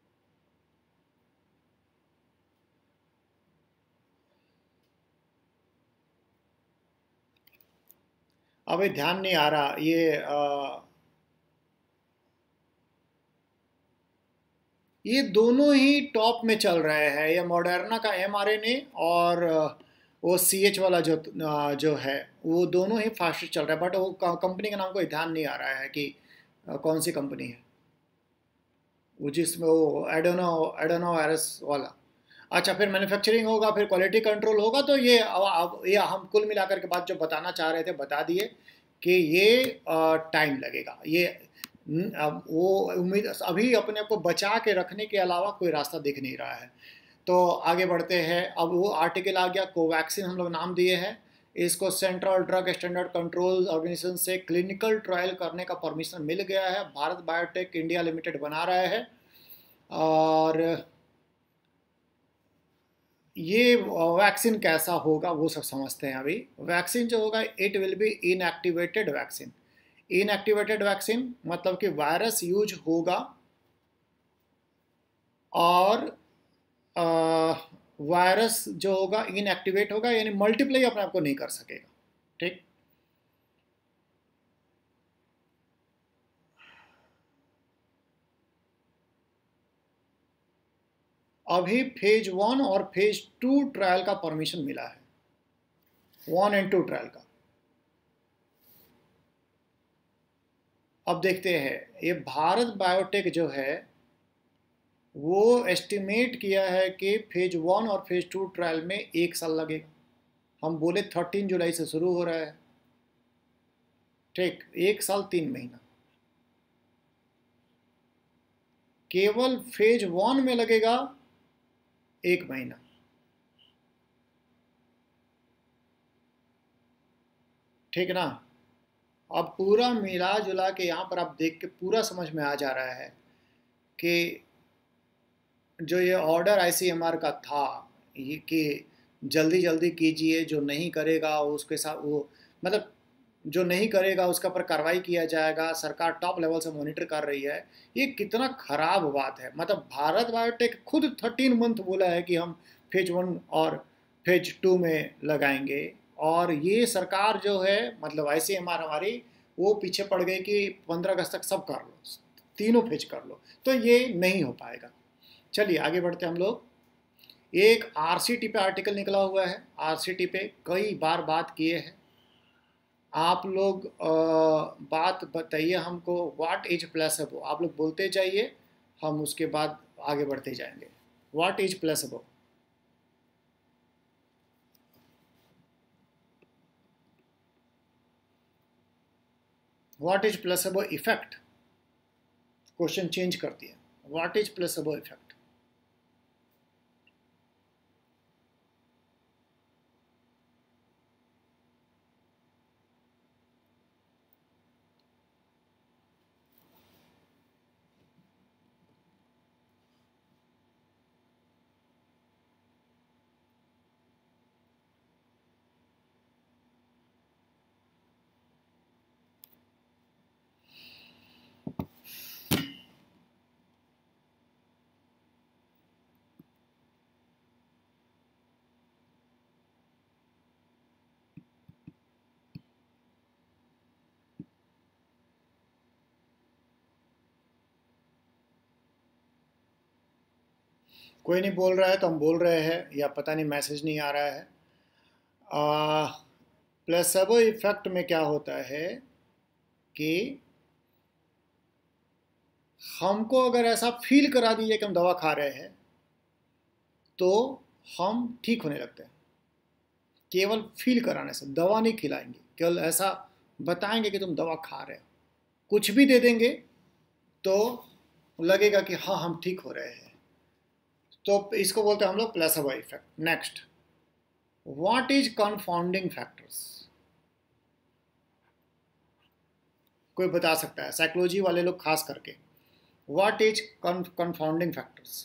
अभी ध्यान नहीं आ रहा ये दोनों ही टॉप में चल रहे हैं, ये मॉडर्ना का mRNA और वो CH वाला जो है, वो दोनों ही फास्ट चल रहा है। बट वो कंपनी का नाम कोई ध्यान नहीं आ रहा है कि कौन सी कंपनी है वो, जिसमें वो एडोनो वायरस वाला। अच्छा, फिर मैन्युफैक्चरिंग होगा, फिर क्वालिटी कंट्रोल होगा। तो ये अब ये हम कुल मिलाकर के बात जो बताना चाह रहे थे बता दिए कि ये टाइम लगेगा। ये अब वो उम्मीद अभी अपने आप को बचा के रखने के अलावा कोई रास्ता दिख नहीं रहा है। तो आगे बढ़ते हैं। अब वो आर्टिकल आ गया, कोवैक्सीन हम लोग नाम दिए हैं इसको। Central drug standard control organisation से क्लिनिकल ट्रायल करने का परमिशन मिल गया है। भारत बायोटेक इंडिया लिमिटेड बना रहा है। और ये वैक्सीन कैसा होगा वो सब समझते हैं। अभी वैक्सीन जो होगा it will be inactivated vaccine. Inactivated vaccine मतलब कि वायरस यूज होगा और वायरस जो होगा इनएक्टिवेट होगा, यानी मल्टीप्लाई अपने आप को नहीं कर सकेगा। ठीक, अभी फेज 1 और फेज 2 ट्रायल का परमिशन मिला है, 1 and 2 ट्रायल का। अब देखते हैं, ये भारत बायोटेक जो है वो एस्टिमेट किया है कि फेज 1 और फेज 2 ट्रायल में 1 साल लगेगा। हम बोले 13 जुलाई से शुरू हो रहा है। ठीक, 1 साल 3 महीना केवल फेज 1 में लगेगा, 1 महीना। ठीक ना, अब पूरा मिला जुला के यहाँ पर आप देख के पूरा समझ में आ जा रहा है कि जो ये ऑर्डर ICMR का था ये कि जल्दी जल्दी कीजिए, जो नहीं करेगा उसके साथ वो मतलब जो नहीं करेगा उसका पर कार्रवाई किया जाएगा, सरकार टॉप लेवल से मॉनिटर कर रही है। ये कितना खराब बात है। मतलब भारत बायोटेक खुद 13 मंथ बोला है कि हम फेज 1 और फेज 2 में लगाएंगे, और ये सरकार जो है मतलब ICMR हमारी वो पीछे पड़ गई कि 15 अगस्त तक सब कर लो, तीनों फेज कर लो, तो ये नहीं हो पाएगा। चलिए आगे बढ़ते हम लोग। एक RCT पे आर्टिकल निकला हुआ है, RCT पे कई बार बात किए हैं आप लोग। बात बताइए हमको, व्हाट इज प्लेसेबो, आप लोग बोलते जाइए, हम उसके बाद आगे बढ़ते जाएंगे। What is placebo? What is placebo effect? Question change कर दिया। What is placebo effect? कोई नहीं बोल रहा है तो हम बोल रहे हैं, या पता नहीं मैसेज नहीं आ रहा है। प्लेसेबो इफेक्ट में क्या होता है कि हमको अगर ऐसा फील करा दीजिए कि हम दवा खा रहे हैं तो हम ठीक होने लगते हैं। केवल फील कराने से, दवा नहीं खिलाएंगे, केवल ऐसा बताएंगे कि तुम दवा खा रहे हो, कुछ भी दे देंगे तो लगेगा कि हाँ हम ठीक हो रहे हैं। तो इसको बोलते हैं हम लोग placebo effect. Next, what is confounding factors? कोई बता सकता है, साइकोलॉजी वाले लोग खास करके। What is confounding factors?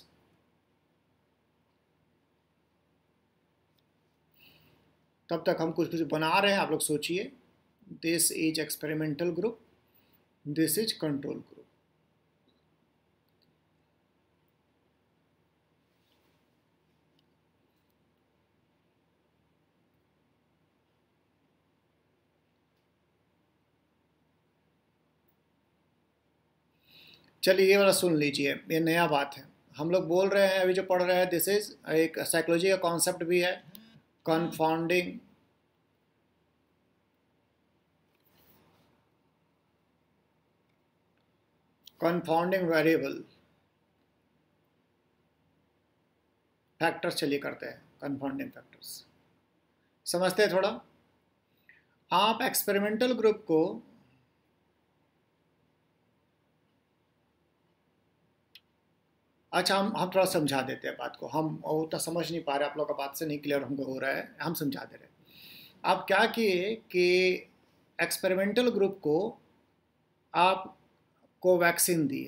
तब तक हम कुछ कुछ बना रहे हैं, आप लोग सोचिए। This is experimental group, this is control group. चलिए ये वाला सुन लीजिए, ये नया बात है। हम लोग बोल रहे हैं अभी जो पढ़ रहे हैं, दिस इज एक साइकोलॉजी का कॉन्सेप्ट भी है, कंफाउंडिंग वेरिएबल फैक्टर्स। चलिए करते हैं कंफाउंडिंग फैक्टर्स, समझते हैं थोड़ा। आप एक्सपेरिमेंटल ग्रुप को अच्छा, हम थोड़ा समझा देते हैं बात को। हम उतना समझ नहीं पा रहे, आप लोग का बात से नहीं क्लियर हमको हो रहा है, हम समझा दे रहे हैं। आप क्या किए कि एक्सपेरिमेंटल ग्रुप को आप कोवैक्सीन दिए,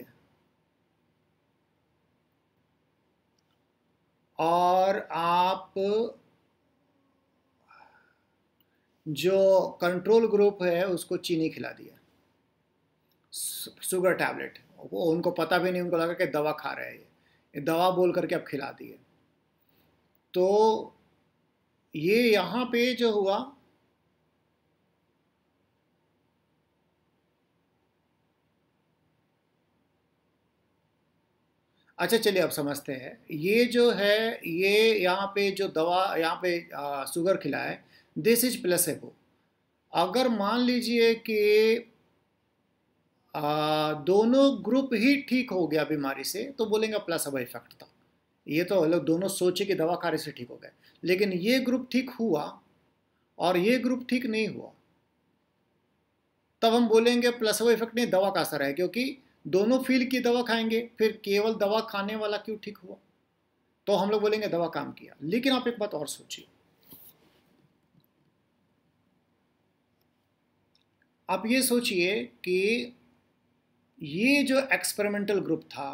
और आप जो कंट्रोल ग्रुप है उसको चीनी खिला दिया, शुगर टैबलेट। वो उनको पता भी नहीं, उनको लगा कि दवा खा रहे हैं, ये दवा बोल करके आप खिला दिए। तो ये यहाँ पे जो हुआ, अच्छा चलिए अब समझते हैं। ये जो है, ये यहाँ पे जो दवा यहाँ पे शुगर खिलाए, दिस इज प्लेसेबो। अगर मान लीजिए कि दोनों ग्रुप ही ठीक हो गया बीमारी से, तो बोलेंगे प्लेसेबो इफेक्ट था। ये तो लोग दोनों सोचे कि दवा खाने से ठीक हो गए, लेकिन ये ग्रुप ठीक हुआ और ये ग्रुप ठीक नहीं हुआ, तब हम बोलेंगे प्लेसेबो इफेक्ट नहीं, दवा का असर है। क्योंकि दोनों फील की दवा खाएंगे, फिर केवल दवा खाने वाला क्यों ठीक हुआ? तो हम लोग बोलेंगे दवा काम किया। लेकिन आप एक बात और सोचिए, आप ये सोचिए कि ये जो एक्सपेरिमेंटल ग्रुप था,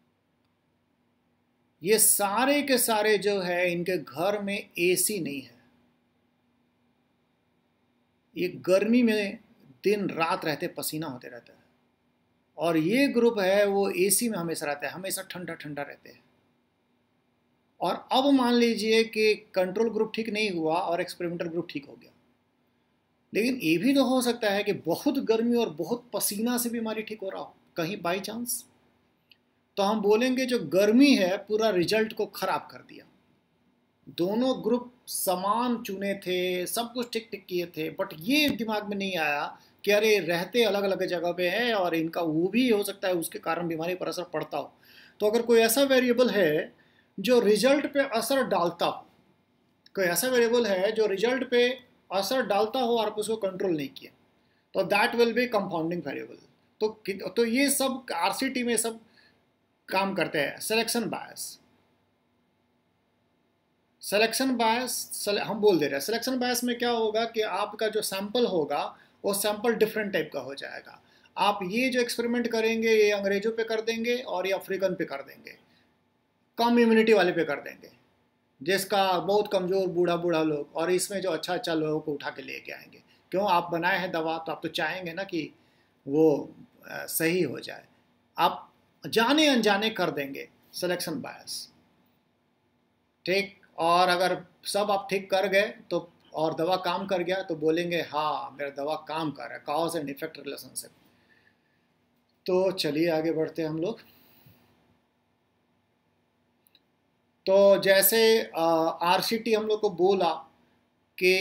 ये सारे के सारे जो है इनके घर में AC नहीं है, ये गर्मी में दिन रात रहते, पसीना होते रहता है। और ये ग्रुप है वो एसी में हमेशा रहता है, हमेशा ठंडा ठंडा रहते हैं। और अब मान लीजिए कि कंट्रोल ग्रुप ठीक नहीं हुआ और एक्सपेरिमेंटल ग्रुप ठीक हो गया, लेकिन ये भी तो हो सकता है कि बहुत गर्मी और बहुत पसीना से बीमारी ठीक हो रहा हो कहीं बाई चांस। तो हम बोलेंगे जो गर्मी है पूरा रिजल्ट को खराब कर दिया। दोनों ग्रुप समान चुने थे, सब कुछ ठीक ठीक किए थे, बट ये दिमाग में नहीं आया कि अरे रहते अलग अलग जगह पे है और इनका वो भी हो सकता है उसके कारण बीमारी पर असर पड़ता हो। तो अगर कोई ऐसा वेरिएबल है जो रिजल्ट पे असर डालता हो, कोई ऐसा वेरिएबल है जो रिजल्ट पे असर डालता हो और आप उसको कंट्रोल नहीं किया, तो that will be compounding variable. तो ये सब आरसीटी में सब काम करते हैं। सिलेक्शन बायस, सिलेक्शन बायस हम बोल दे रहे हैं। सिलेक्शन बायस में क्या होगा कि आपका जो सैंपल होगा वो सैंपल डिफरेंट टाइप का हो जाएगा। आप ये जो एक्सपेरिमेंट करेंगे ये अंग्रेजों पे कर देंगे और ये अफ्रीकन पे कर देंगे, कम इम्यूनिटी वाले पे कर देंगे, जिसका बहुत कमज़ोर बूढ़ा बूढ़ा लोग, और इसमें जो अच्छा अच्छा लोगों को उठा के लेके आएंगे। क्यों, आप बनाए हैं दवा तो आप तो चाहेंगे ना कि वो सही हो जाए। आप जाने अनजाने कर देंगे सिलेक्शन बायस, ठीक। और अगर सब आप ठीक कर गए तो और दवा काम कर गया तो बोलेंगे हाँ मेरा दवा काम कर रहा है, कॉज एंड इफेक्ट रिलेशनशिप। तो चलिए आगे बढ़ते हैं हम लोग। तो जैसे आरसीटी हम लोग को बोला कि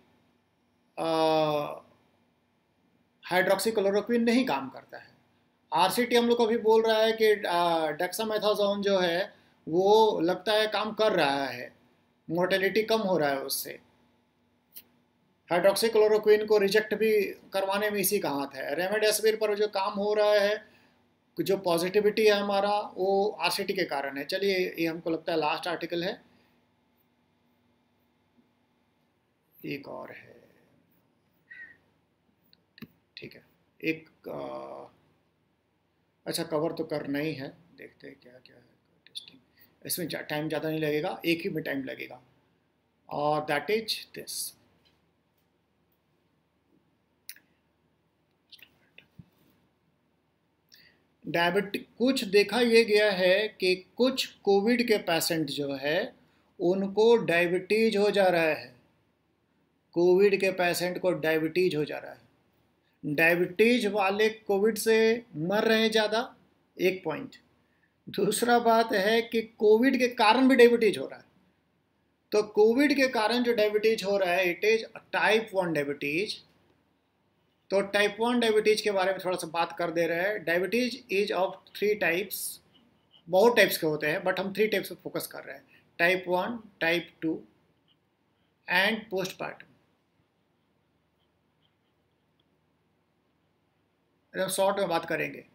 हाइड्रोक्सीक्लोरोक्विन नहीं काम करता है। आरसीटी हम लोग को भी बोल रहा है कि डेक्सामेथासोन जो है वो लगता है काम कर रहा है, मोर्टेलिटी कम हो रहा है उससे। हाइड्रोक्सीक्लोरोक्विन को रिजेक्ट भी करवाने में इसी का हाथ है। रेमडेसिविर पर जो काम हो रहा है, जो पॉजिटिविटी है हमारा, वो आरसीटी के कारण है। चलिए ये हमको लगता है लास्ट आर्टिकल है, एक और है, ठीक है। एक अच्छा कवर तो करना ही है, देखते हैं क्या क्या है टेस्टिंग। इसमें टाइम ज़्यादा नहीं लगेगा, एक ही में टाइम लगेगा, और दैट इज दिस। डायबिटीज कुछ देखा ये गया है कि कुछ कोविड के पेशेंट जो है उनको डायबिटीज हो जा रहा है। कोविड के पेशेंट को डायबिटीज हो जा रहा है। डायबिटीज वाले कोविड से मर रहे हैं ज़्यादा, एक पॉइंट। दूसरा बात है कि कोविड के कारण भी डायबिटीज हो रहा है। तो कोविड के कारण जो डायबिटीज हो रहा है इट इज टाइप 1 डायबिटीज। तो टाइप 1 डायबिटीज के बारे में थोड़ा सा बात कर दे रहे हैं। डायबिटीज इज ऑफ 3 टाइप्स, बहुत टाइप्स के होते हैं बट हम 3 टाइप्स पर फोकस कर रहे हैं, type 1, type 2 and postpartum. Short में बात करेंगे।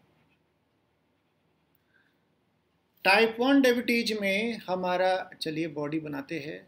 टाइप 1 डायबिटीज में हमारा, चलिए बॉडी बनाते हैं।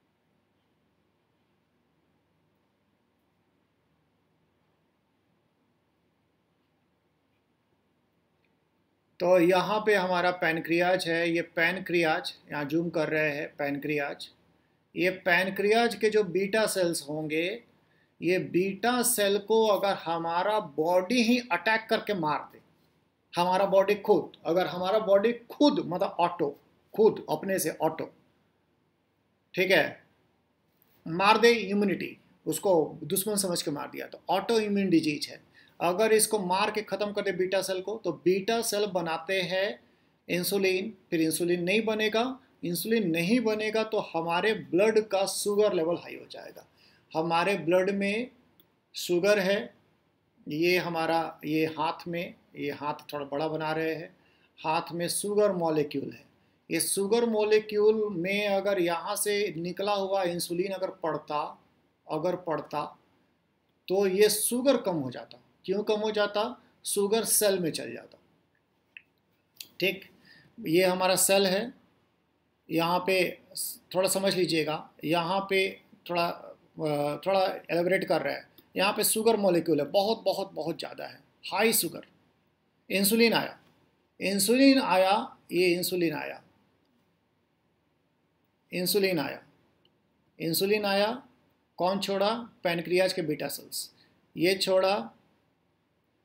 तो यहाँ पे हमारा पैनक्रियाज है, ये पैनक्रियाज, यहाँ जूम कर रहे हैं पैनक्रियाज। ये पैनक्रियाज के जो बीटा सेल्स होंगे, ये बीटा सेल को अगर हमारा बॉडी ही अटैक करके मार दे, हमारा बॉडी खुद, अगर हमारा बॉडी खुद मतलब ऑटो, खुद अपने से ऑटो, ठीक है, मार दे इम्यूनिटी, उसको दुश्मन समझ के मार दिया, तो ऑटो इम्यून डिजीज है। अगर इसको मार के ख़त्म कर दे बीटा सेल को, तो बीटा सेल बनाते हैं इंसुलिन, फिर इंसुलिन नहीं बनेगा, इंसुलिन नहीं बनेगा तो हमारे ब्लड का शुगर लेवल हाई हो जाएगा। हमारे ब्लड में शुगर है, ये हमारा, ये हाथ में, ये हाथ थोड़ा बड़ा बना रहे हैं, हाथ में शुगर मॉलिक्यूल है। ये शुगर मॉलिक्यूल में अगर यहाँ से निकला हुआ इंसुलिन अगर पड़ता तो ये शुगर कम हो जाता। क्यों कम हो जाता? शुगर सेल में चल जाता, ठीक। ये हमारा सेल है, यहाँ पे थोड़ा समझ लीजिएगा, यहाँ पे थोड़ा एलेबरेट कर रहा है। यहाँ पे शुगर मॉलिक्यूल है, बहुत बहुत बहुत ज़्यादा है, हाई शुगर। इंसुलिन आया, इंसुलिन आया, ये इंसुलिन आया, इंसुलिन आया, इंसुलिन आया, कौन छोड़ा? पैनक्रियाज के बीटा सेल्स। ये छोड़ा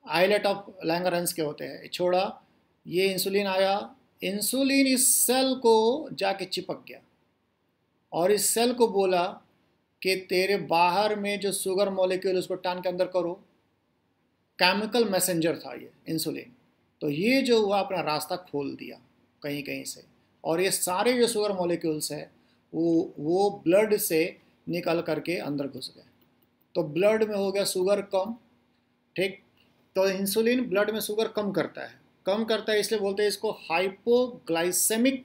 आइलेट ऑफ लैंगरेंस के होते हैं, छोड़ा, ये इंसुलिन आया, इंसुलिन इस सेल को जाके चिपक गया और इस सेल को बोला कि तेरे बाहर में जो शुगर मॉलिक्यूल उसको टान के अंदर करो। केमिकल मैसेंजर था ये इंसुलिन। तो ये जो हुआ अपना रास्ता खोल दिया कहीं कहीं से, और ये सारे जो शुगर मॉलिक्यूल्स है वो ब्लड से निकल करके अंदर घुस गए। तो ब्लड में हो गया शुगर कम, ठीक। तो इंसुलिन ब्लड में शुगर कम करता है, इसलिए बोलते हैं इसको हाइपोग्लाइसेमिक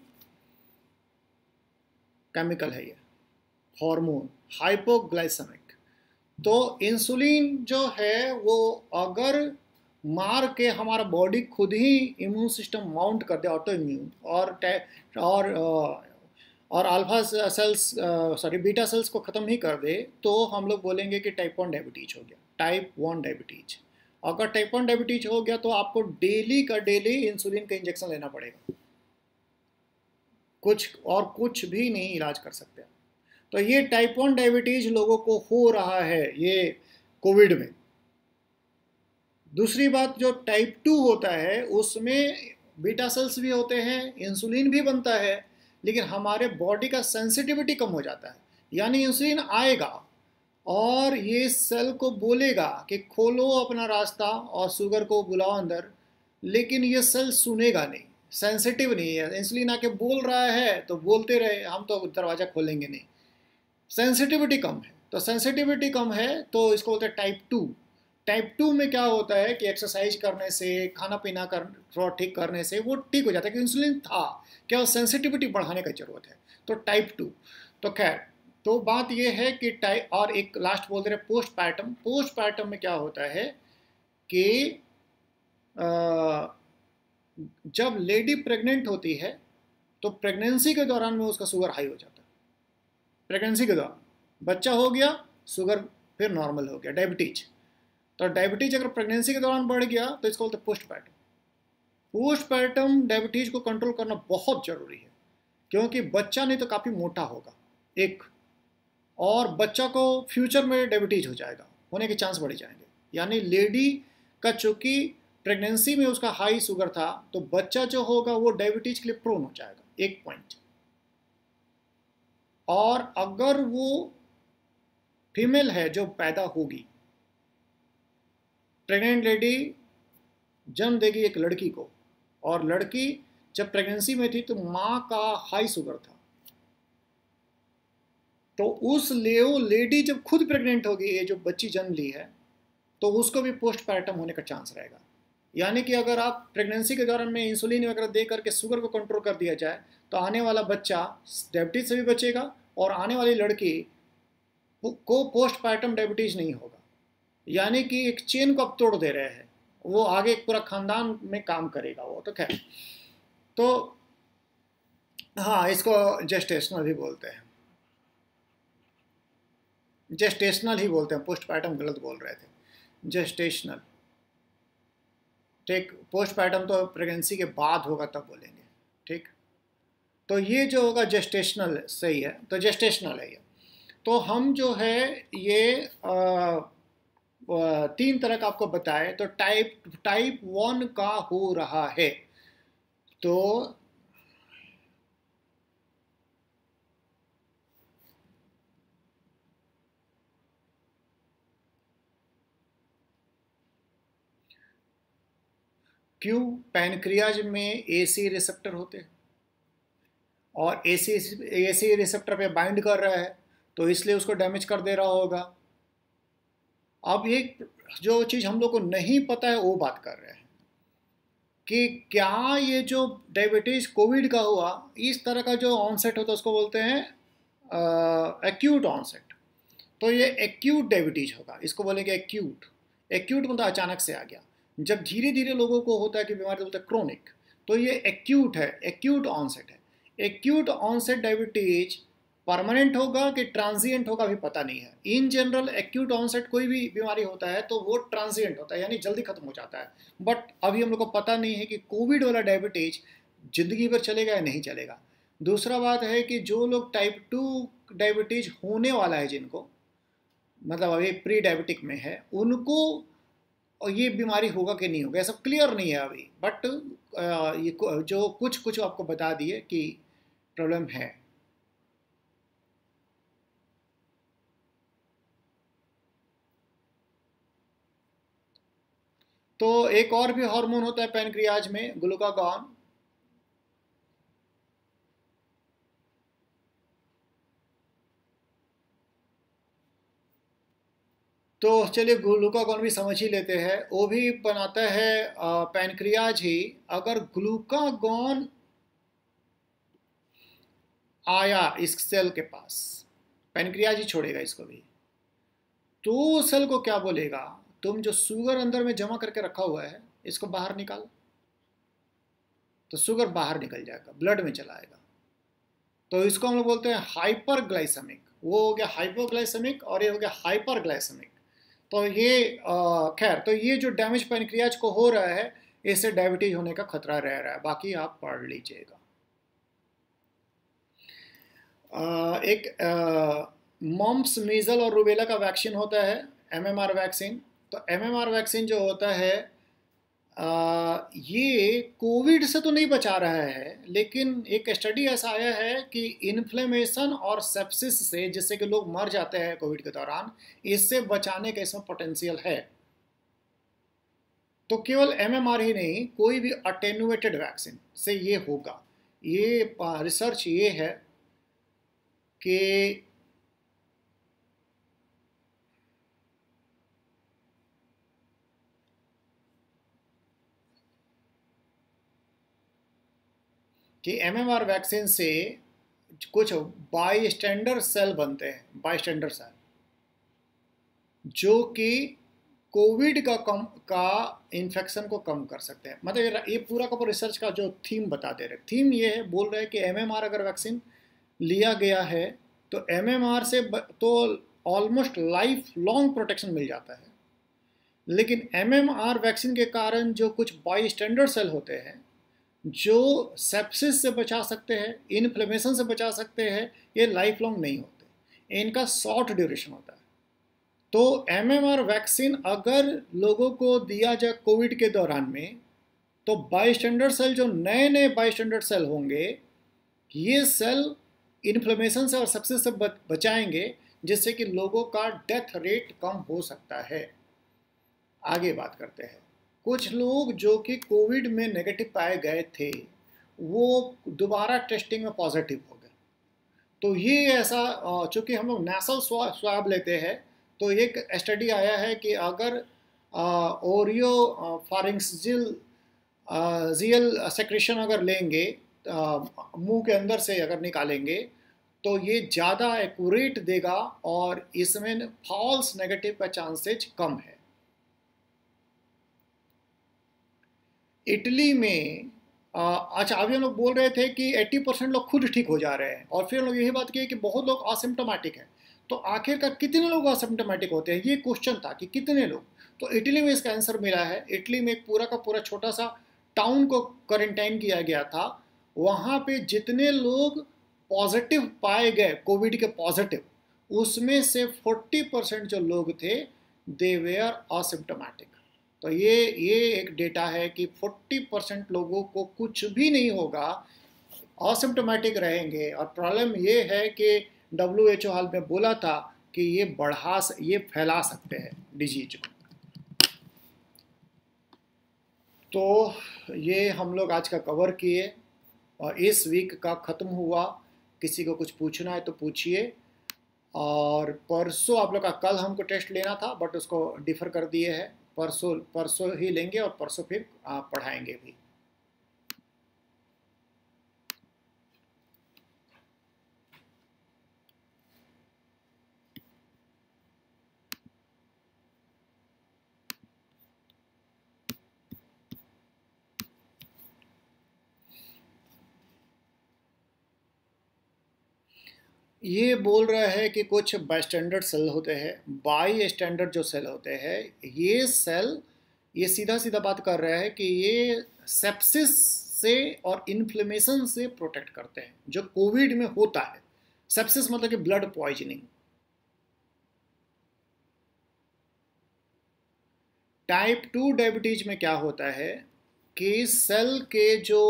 केमिकल है ये हार्मोन, हाइपोग्लाइसेमिक। तो इंसुलिन जो है वो अगर मार के हमारा बॉडी खुद ही इम्यून सिस्टम माउंट कर दे, ऑटो इम्यून, और alpha cells sorry beta cells को ख़त्म ही कर दे, तो हम लोग बोलेंगे कि टाइप 1 डायबिटीज हो गया, टाइप 1 डायबिटीज। अगर टाइप 1 डायबिटीज हो गया तो आपको डेली का डेली इंसुलिन का इंजेक्शन लेना पड़ेगा, कुछ भी नहीं इलाज कर सकते। तो ये टाइप 1 डायबिटीज लोगों को हो रहा है ये कोविड में। दूसरी बात, जो टाइप 2 होता है उसमें बीटा सेल्स भी होते हैं, इंसुलिन भी बनता है, लेकिन हमारे बॉडी का सेंसिटिविटी कम हो जाता है। यानी इंसुलिन आएगा और ये सेल को बोलेगा कि खोलो अपना रास्ता और शुगर को बुलाओ अंदर, लेकिन ये सेल सुनेगा नहीं, सेंसिटिव नहीं है। इंसुलिन आके बोल रहा है तो बोलते रहे, हम तो दरवाज़ा खोलेंगे नहीं। सेंसिटिविटी कम है, तो सेंसिटिविटी कम है तो इसको बोलते हैं टाइप 2। टाइप 2 में क्या होता है कि एक्सरसाइज करने से, खाना पीना कर थोड़ा ठीक करने से वो ठीक हो जाता है कि इंसुलिन था, क्या सेंसिटिविटी बढ़ाने की ज़रूरत है। तो टाइप 2। तो खैर, तो बात ये है कि टाइप, और एक लास्ट बोलते रहे पोस्टपार्टम। पोस्टपार्टम में क्या होता है कि जब लेडी प्रेग्नेंट होती है तो प्रेगनेंसी के दौरान में उसका शुगर हाई हो जाता है। प्रेगनेंसी के दौरान बच्चा हो गया, शुगर फिर नॉर्मल हो गया, डायबिटीज। तो डायबिटीज अगर प्रेगनेंसी के दौरान बढ़ गया तो इसको बोलते हैं पोस्टपार्टम। पोस्टपार्टम डायबिटीज को कंट्रोल करना बहुत जरूरी है, क्योंकि बच्चा नहीं तो काफ़ी मोटा होगा एक, और बच्चा को फ्यूचर में डायबिटीज हो जाएगा, होने के चांस बढ़ जाएंगे। यानी लेडी का चूंकि प्रेगनेंसी में उसका हाई शुगर था, तो बच्चा जो होगा वो डायबिटीज के लिए प्रोन हो जाएगा, एक पॉइंट। और अगर वो फीमेल है जो पैदा होगी, प्रेग्नेंट लेडी जन्म देगी एक लड़की को, और लड़की जब प्रेगनेंसी में थी तो माँ का हाई शुगर था, तो उस लेडी जब खुद प्रेग्नेंट होगी, ये जो बच्ची जन्म ली है, तो उसको भी पोस्टपार्टम होने का चांस रहेगा। यानी कि अगर आप प्रेगनेंसी के दौरान में इंसुलिन वगैरह दे करके शुगर को कंट्रोल कर दिया जाए, तो आने वाला बच्चा डायबिटीज से भी बचेगा और आने वाली लड़की को पोस्टपार्टम डायबिटीज नहीं होगा। यानी कि एक चेन को आप तोड़ दे रहे हैं, वो आगे एक पूरा खानदान में काम करेगा वो। तो खैर, तो हाँ, इसको जेस्टेशनल भी बोलते हैं, जेस्टेशनल ही बोलते हैं, पोस्टपार्टम गलत बोल रहे थे, जेस्टेशनल। ठीक, पोस्टपार्टम तो प्रेगनेंसी के बाद होगा तब बोलेंगे, ठीक। तो ये जो होगा जेस्टेशनल सही है, तो जेस्टेशनल है ये। तो हम जो है ये 3 तरह का आपको बताए, तो टाइप 1 का हो रहा है। तो क्यों? पैनक्रियाज में एसी रिसेप्टर होते हैं और एसी रिसेप्टर पे बाइंड कर रहा है, तो इसलिए उसको डैमेज कर दे रहा होगा। अब ये जो चीज़ हम लोग को नहीं पता है वो बात कर रहे हैं कि क्या ये जो डायबिटीज़ कोविड का हुआ, इस तरह का जो ऑनसेट होता है उसको बोलते हैं एक्यूट ऑनसेट। तो ये एक्यूट डायबिटीज़ होगा, इसको बोलेंगे एक्यूट। एक्यूट मतलब अचानक से आ गया। जब धीरे धीरे लोगों को होता है कि बीमारी, बोलते हैं क्रोनिक। तो ये एक्यूट है, एक्यूट ऑनसेट है। एक्यूट ऑनसेट डायबिटीज परमानेंट होगा कि ट्रांजिएंट होगा अभी पता नहीं है। इन जनरल एक्यूट ऑनसेट कोई भी बीमारी होता है तो वो ट्रांजिएंट होता है, यानी जल्दी खत्म हो जाता है। बट अभी हम लोग को पता नहीं है कि कोविड वाला डायबिटीज जिंदगी भर चलेगा या नहीं चलेगा। दूसरा बात है कि जो लोग टाइप 2 डायबिटीज होने वाला है, जिनको मतलब अभी प्री डायबिटिक में है, उनको और ये बीमारी होगा कि नहीं होगा, सब क्लियर नहीं है अभी, बट ये जो कुछ कुछ आपको बता दिए कि प्रॉब्लम है। तो एक और भी हार्मोन होता है पैनक्रियाज में, ग्लूकागॉन। तो चलिए ग्लूकागॉन भी समझ ही लेते हैं, वो भी बनाता है पैनक्रियाज ही। अगर ग्लूकागॉन आया इस सेल के पास, पैनक्रियाज ही छोड़ेगा इसको भी, तो सेल को क्या बोलेगा, तुम जो शुगर अंदर में जमा करके रखा हुआ है इसको बाहर निकाल। तो शुगर बाहर निकल जाएगा, ब्लड में चला आएगा। तो इसको हम लोग बोलते हैं हाइपरग्लाइसेमिक। वो हो गया हाइपोग्लाइसेमिक और ये हो गया हाइपरग्लाइसेमिक। तो ये खैर, तो ये जो डैमेज पैनक्रियाज को हो रहा है, इससे डायबिटीज होने का खतरा रह रहा है। बाकी आप पढ़ लीजिएगा। एक मम्प्स, मीजल और रूबेला का वैक्सीन होता है, एमएमआर वैक्सीन। तो एमएमआर वैक्सीन जो होता है ये कोविड से तो नहीं बचा रहा है, लेकिन एक स्टडी ऐसा आया है कि इन्फ्लेमेशन और सेप्सिस से, जिससे कि लोग मर जाते हैं कोविड के दौरान, इससे बचाने का इसमें पोटेंशियल है। तो केवल एमएमआर ही नहीं, कोई भी अटेनुएटेड वैक्सीन से ये होगा। ये रिसर्च ये है कि एमएमआर वैक्सीन से कुछ बाईस्टैंडर सेल बनते हैं, बाईस्टैंडर सेल, जो कि कोविड का इन्फेक्शन को कम कर सकते हैं। मतलब ये पूरा का पूरा रिसर्च का जो थीम बता दे रहे, थीम ये है, बोल रहे हैं कि एमएमआर अगर वैक्सीन लिया गया है तो एमएमआर से तो ऑलमोस्ट लाइफ लॉन्ग प्रोटेक्शन मिल जाता है। लेकिन एमएमआर वैक्सीन के कारण जो कुछ बाईस्टैंडर सेल होते हैं, जो सेप्सिस से बचा सकते हैं, इन्फ्लेमेशन से बचा सकते हैं, ये लाइफ लॉन्ग नहीं होते, इनका शॉर्ट ड्यूरेशन होता है। तो एमएमआर वैक्सीन अगर लोगों को दिया जाए कोविड के दौरान में, तो बाईस्टैंडर सेल, जो नए नए बाईस्टैंडर सेल होंगे, ये सेल इन्फ्लेमेशन से और सेप्सिस से बचाएंगे, जिससे कि लोगों का डेथ रेट कम हो सकता है। आगे बात करते हैं। कुछ लोग जो कि कोविड में नेगेटिव पाए गए थे, वो दोबारा टेस्टिंग में पॉजिटिव हो गए। तो ये ऐसा, चूँकि हम लोग नेसल स्वाब लेते हैं, तो एक स्टडी आया है कि अगर ओरियो फारिंक्सियल जियल सेक्रेशन अगर लेंगे, मुंह के अंदर से अगर निकालेंगे, तो ये ज़्यादा एक्यूरेट देगा और इसमें फॉल्स नेगेटिव का चांसेज कम है। इटली में अच्छा, अभी हम लोग बोल रहे थे कि 80% लोग खुद ठीक हो जा रहे हैं, और फिर हम लोग यही बात की कि बहुत लोग असिम्प्टोमेटिक हैं। तो आखिरकार कितने लोग असिम्प्टोमेटिक होते हैं, ये क्वेश्चन था कि कितने लोग। तो इटली में इसका आंसर मिला है। इटली में एक पूरा का पूरा छोटा सा टाउन को क्वारंटाइन किया गया था। वहाँ पे जितने लोग पॉजिटिव पाए गए, कोविड के पॉजिटिव, उसमें से 40% जो लोग थे, दे वेयर असिम्प्टोमेटिक। तो ये एक डेटा है कि 40% लोगों को कुछ भी नहीं होगा, असिम्प्टोमेटिक रहेंगे। और प्रॉब्लम ये है कि WHO हाल में बोला था कि ये फैला सकते हैं डिजीज को। तो ये हम लोग आज का कवर किए और इस वीक का ख़त्म हुआ। किसी को कुछ पूछना है तो पूछिए। और परसों आप लोग का, कल हमको टेस्ट लेना था बट उसको डिफ़र कर दिए है, परसों ही लेंगे और परसों फिर पढ़ाएंगे भी। ये बोल रहा है कि कुछ बाईस्टैंडर्ड सेल होते हैं, बाई स्टैंडर्ड जो सेल होते हैं, ये सेल, ये सीधा सीधा बात कर रहा है कि ये सेप्सिस से और इन्फ्लेमेशन से प्रोटेक्ट करते हैं, जो कोविड में होता है। सेप्सिस मतलब कि ब्लड पॉइजनिंग। टाइप 2 डायबिटीज में क्या होता है कि सेल के जो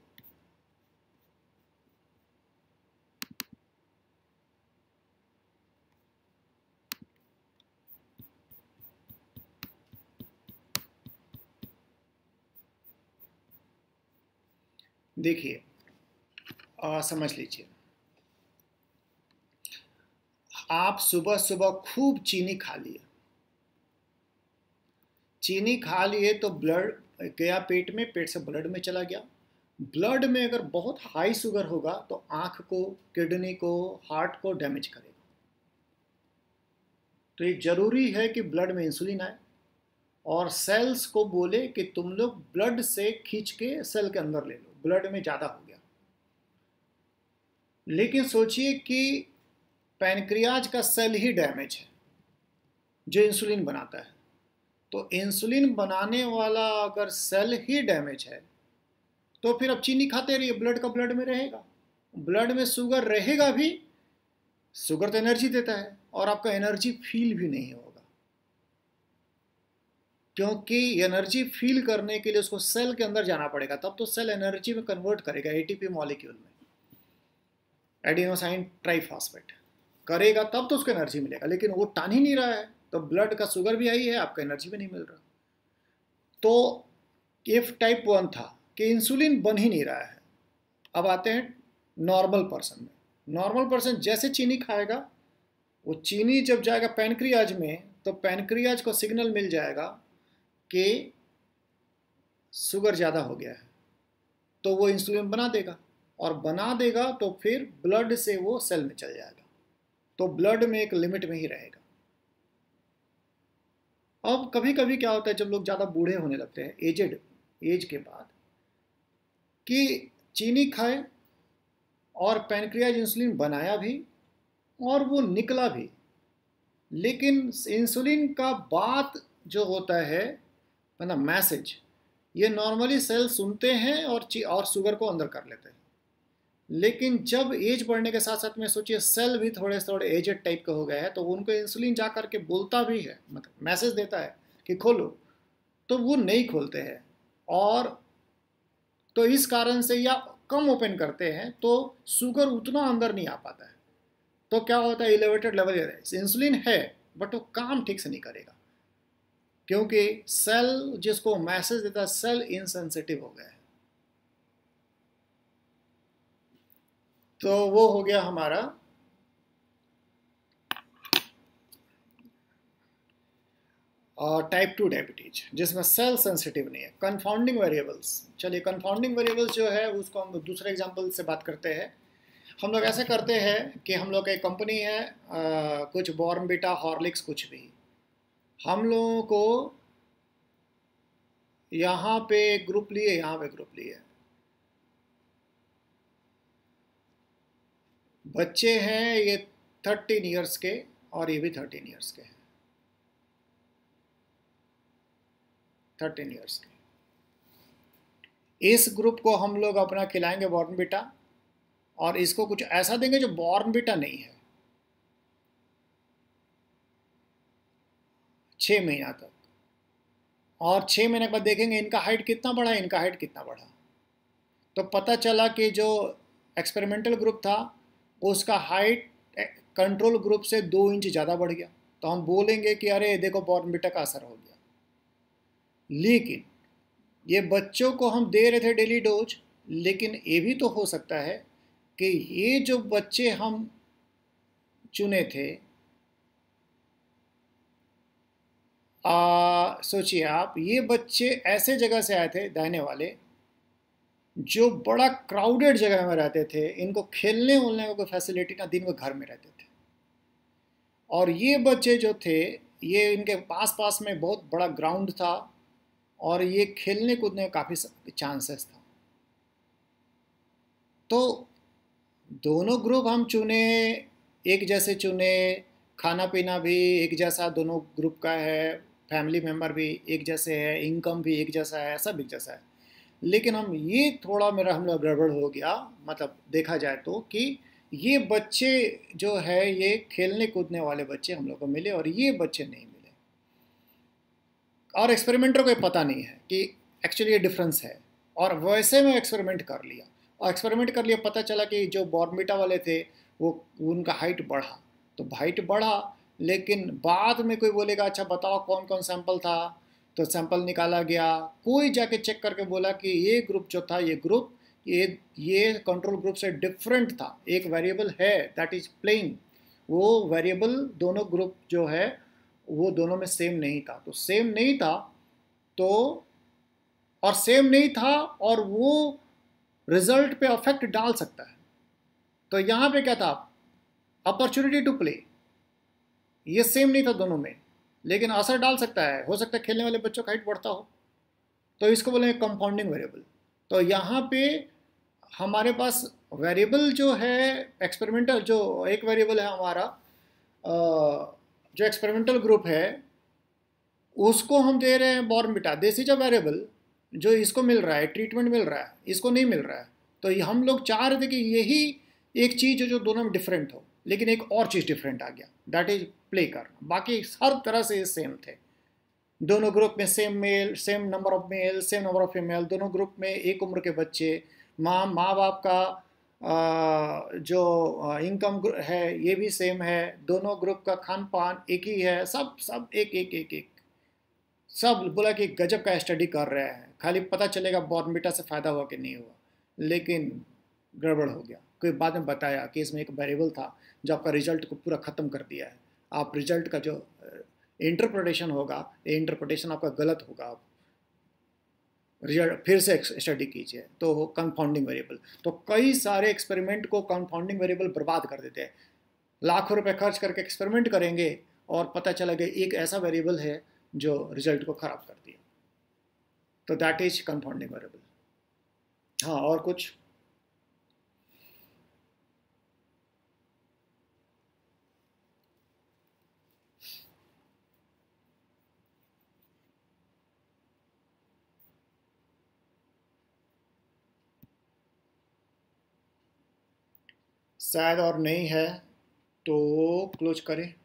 देखिए समझ लीजिए, आप सुबह सुबह खूब चीनी खा लिए, चीनी खा लिए तो ब्लड गया पेट में, पेट से ब्लड में चला गया। ब्लड में अगर बहुत हाई शुगर होगा तो आंख को, किडनी को, हार्ट को डैमेज करेगा। तो ये जरूरी है कि ब्लड में इंसुलिन आए और सेल्स को बोले कि तुम लोग ब्लड से खींच के सेल के अंदर ले लो, ब्लड में ज़्यादा हो गया। लेकिन सोचिए कि पैनक्रियाज का सेल ही डैमेज है जो इंसुलिन बनाता है, तो इंसुलिन बनाने वाला अगर सेल ही डैमेज है तो फिर अब चीनी खाते रहिए, ब्लड का ब्लड में रहेगा, ब्लड में शुगर रहेगा भी। शुगर तो एनर्जी देता है और आपका एनर्जी फील भी नहीं होगा, क्योंकि एनर्जी फील करने के लिए उसको सेल के अंदर जाना पड़ेगा, तब तो सेल एनर्जी में कन्वर्ट करेगा एटीपी मॉलिक्यूल में, एडिनोसाइन ट्राइफॉस्फेट करेगा, तब तो उसको एनर्जी मिलेगा। लेकिन वो टान ही नहीं रहा है तो ब्लड का शुगर भी हाई है, आपका एनर्जी भी नहीं मिल रहा। तो इफ टाइप 1 था कि इंसुलिन बन ही नहीं रहा है। अब आते हैं नॉर्मल पर्सन में। नॉर्मल पर्सन जैसे चीनी खाएगा, वो चीनी जब जाएगा पैनक्रियाज में तो पैनक्रियाज को सिग्नल मिल जाएगा कि शुगर ज़्यादा हो गया है, तो वो इंसुलिन बना देगा, और बना देगा तो फिर ब्लड से वो सेल में चल जाएगा, तो ब्लड में एक लिमिट में ही रहेगा। अब कभी कभी क्या होता है जब लोग ज़्यादा बूढ़े होने लगते हैं, एज के बाद, कि चीनी खाए और पैनक्रियाज इंसुलिन बनाया भी और वो निकला भी, लेकिन इंसुलिन का बात जो होता है, मतलब मैसेज, ये नॉर्मली सेल सुनते हैं और शुगर को अंदर कर लेते हैं। लेकिन जब एज बढ़ने के साथ साथ में सोचिए सेल भी थोड़े थोड़े एजेड टाइप का हो गया है, तो उनको इंसुलिन जा करके बोलता भी है, मतलब मैसेज देता है कि खोलो, तो वो नहीं खोलते हैं, और तो इस कारण से या कम ओपन करते हैं तो शुगर उतना अंदर नहीं आ पाता है। तो क्या होता है, एलिवेटेड लेवल इंसुलिन है बट वो काम ठीक से नहीं करेगा, क्योंकि सेल जिसको मैसेज देता है, सेल इनसेंसिटिव हो गया है। तो वो हो गया हमारा टाइप 2 डायबिटीज, जिसमें सेल सेंसिटिव नहीं है। कंफाउंडिंग वेरिएबल्स, चलिए कंफाउंडिंग वेरिएबल्स जो है उसको हम दूसरे एग्जांपल से बात करते हैं। हम लोग ऐसे करते हैं कि हम लोग एक कंपनी है, कुछ बॉर्नविटा, हॉर्लिक्स, कुछ भी, हम लोगों को यहाँ पे ग्रुप लिए, यहाँ पे ग्रुप लिए, बच्चे हैं ये 13 ईयर्स के और ये भी 13 ईयर्स के हैं, 13 ईयर्स के। इस ग्रुप को हम लोग अपना खिलाएंगे बॉर्नविटा, और इसको कुछ ऐसा देंगे जो बॉर्नविटा नहीं है, 6 महीना तक, और 6 महीने के बाद देखेंगे इनका हाइट कितना बढ़ा, इनका हाइट कितना बढ़ा। तो पता चला कि जो एक्सपेरिमेंटल ग्रुप था उसका हाइट कंट्रोल ग्रुप से 2 इंच ज़्यादा बढ़ गया, तो हम बोलेंगे कि अरे देखो बॉर्नविटा का असर हो गया। लेकिन ये बच्चों को हम दे रहे थे डेली डोज, लेकिन ये भी तो हो सकता है कि ये जो बच्चे हम चुने थे, सोचिए आप, ये बच्चे ऐसे जगह से आए थे, दाहिने वाले, जो बड़ा क्राउडेड जगह में रहते थे, इनको खेलने वोलने का कोई फैसिलिटी ना, दिन में घर में रहते थे। और ये बच्चे जो थे, ये इनके पास पास में बहुत बड़ा ग्राउंड था और ये खेलने कूदने का काफ़ी चांसेस था। तो दोनों ग्रुप हम चुने, एक जैसे चुने, खाना पीना भी एक जैसा दोनों ग्रुप का है, फैमिली मेम्बर भी एक जैसे है, इनकम भी एक जैसा है, सब एक जैसा है। लेकिन हम ये थोड़ा हम लोग गड़बड़ हो गया, मतलब देखा जाए तो, कि ये बच्चे जो है ये खेलने कूदने वाले बच्चे हम लोग को मिले और ये बच्चे नहीं मिले। और एक्सपेरिमेंटर को पता नहीं है कि एक्चुअली ये डिफरेंस है, और वैसे में एक्सपेरिमेंट कर लिया, और एक्सपेरिमेंट कर लिया, पता चला कि जो बॉर्नविटा वाले थे वो उनका हाइट बढ़ा, तो हाइट बढ़ा, लेकिन बाद में कोई बोलेगा अच्छा बताओ कौन कौन सैंपल था, तो सैंपल निकाला गया, कोई जाके चेक करके बोला कि ये ग्रुप जो था, ये ग्रुप ये कंट्रोल ग्रुप से डिफरेंट था, एक वेरिएबल है दैट इज प्लेइंग, वो वेरिएबल दोनों ग्रुप जो है वो दोनों में सेम नहीं था, तो सेम नहीं था, तो और सेम नहीं था और वो रिजल्ट पे अफेक्ट डाल सकता है, तो यहाँ पे क्या था, अपॉर्चुनिटी टू प्ले, ये सेम नहीं था दोनों में, लेकिन असर डाल सकता है, हो सकता है खेलने वाले बच्चों का हाइट बढ़ता हो, तो इसको बोलेंगे कंपाउंडिंग वेरिएबल। तो यहाँ पे हमारे पास वेरिएबल जो है एक्सपेरिमेंटल, जो एक वेरिएबल है हमारा जो एक्सपेरिमेंटल ग्रुप है उसको हम दे रहे हैं Bournvita, this is a variable जो इसको मिल रहा है, ट्रीटमेंट मिल रहा है, इसको नहीं मिल रहा है, तो हम लोग चाह रहे थे कि यही एक चीज़ जो दोनों में डिफरेंट हो, लेकिन एक और चीज़ डिफरेंट आ गया, दैट इज प्ले करना, बाकी हर तरह से सेम थे, दोनों ग्रुप में same male, same number of male, same number of female, दोनों ग्रुप में एक उम्र के बच्चे, माँ बाप का जो इनकम है ये भी सेम है, दोनों ग्रुप का खान पान एक ही है, सब सब एक एक एक एक सब बोला कि गजब का स्टडी कर रहे हैं, खाली पता चलेगा बॉर्नविटा से फ़ायदा हुआ कि नहीं हुआ, लेकिन गड़बड़ हो गया, कोई बाद में बताया कि इसमें एक वेरिएबल था जो आपका रिजल्ट को पूरा ख़त्म कर दिया है, आप रिजल्ट का जो इंटरप्रिटेशन होगा, ये इंटरप्रिटेशन आपका गलत होगा, आप रिजल्ट फिर से स्टडी कीजिए, तो कंपाउंडिंग वेरिएबल, तो कई सारे एक्सपेरिमेंट को कंपाउंडिंग वेरिएबल बर्बाद कर देते हैं, लाखों रुपए खर्च करके एक्सपेरिमेंट करेंगे और पता चला कि एक ऐसा वेरिएबल है जो रिजल्ट को ख़राब कर दिया, तो दैट इज कंपाउंडिंग वेरिएबल। हाँ और कुछ? शायद और नहीं है तो क्लोज करें।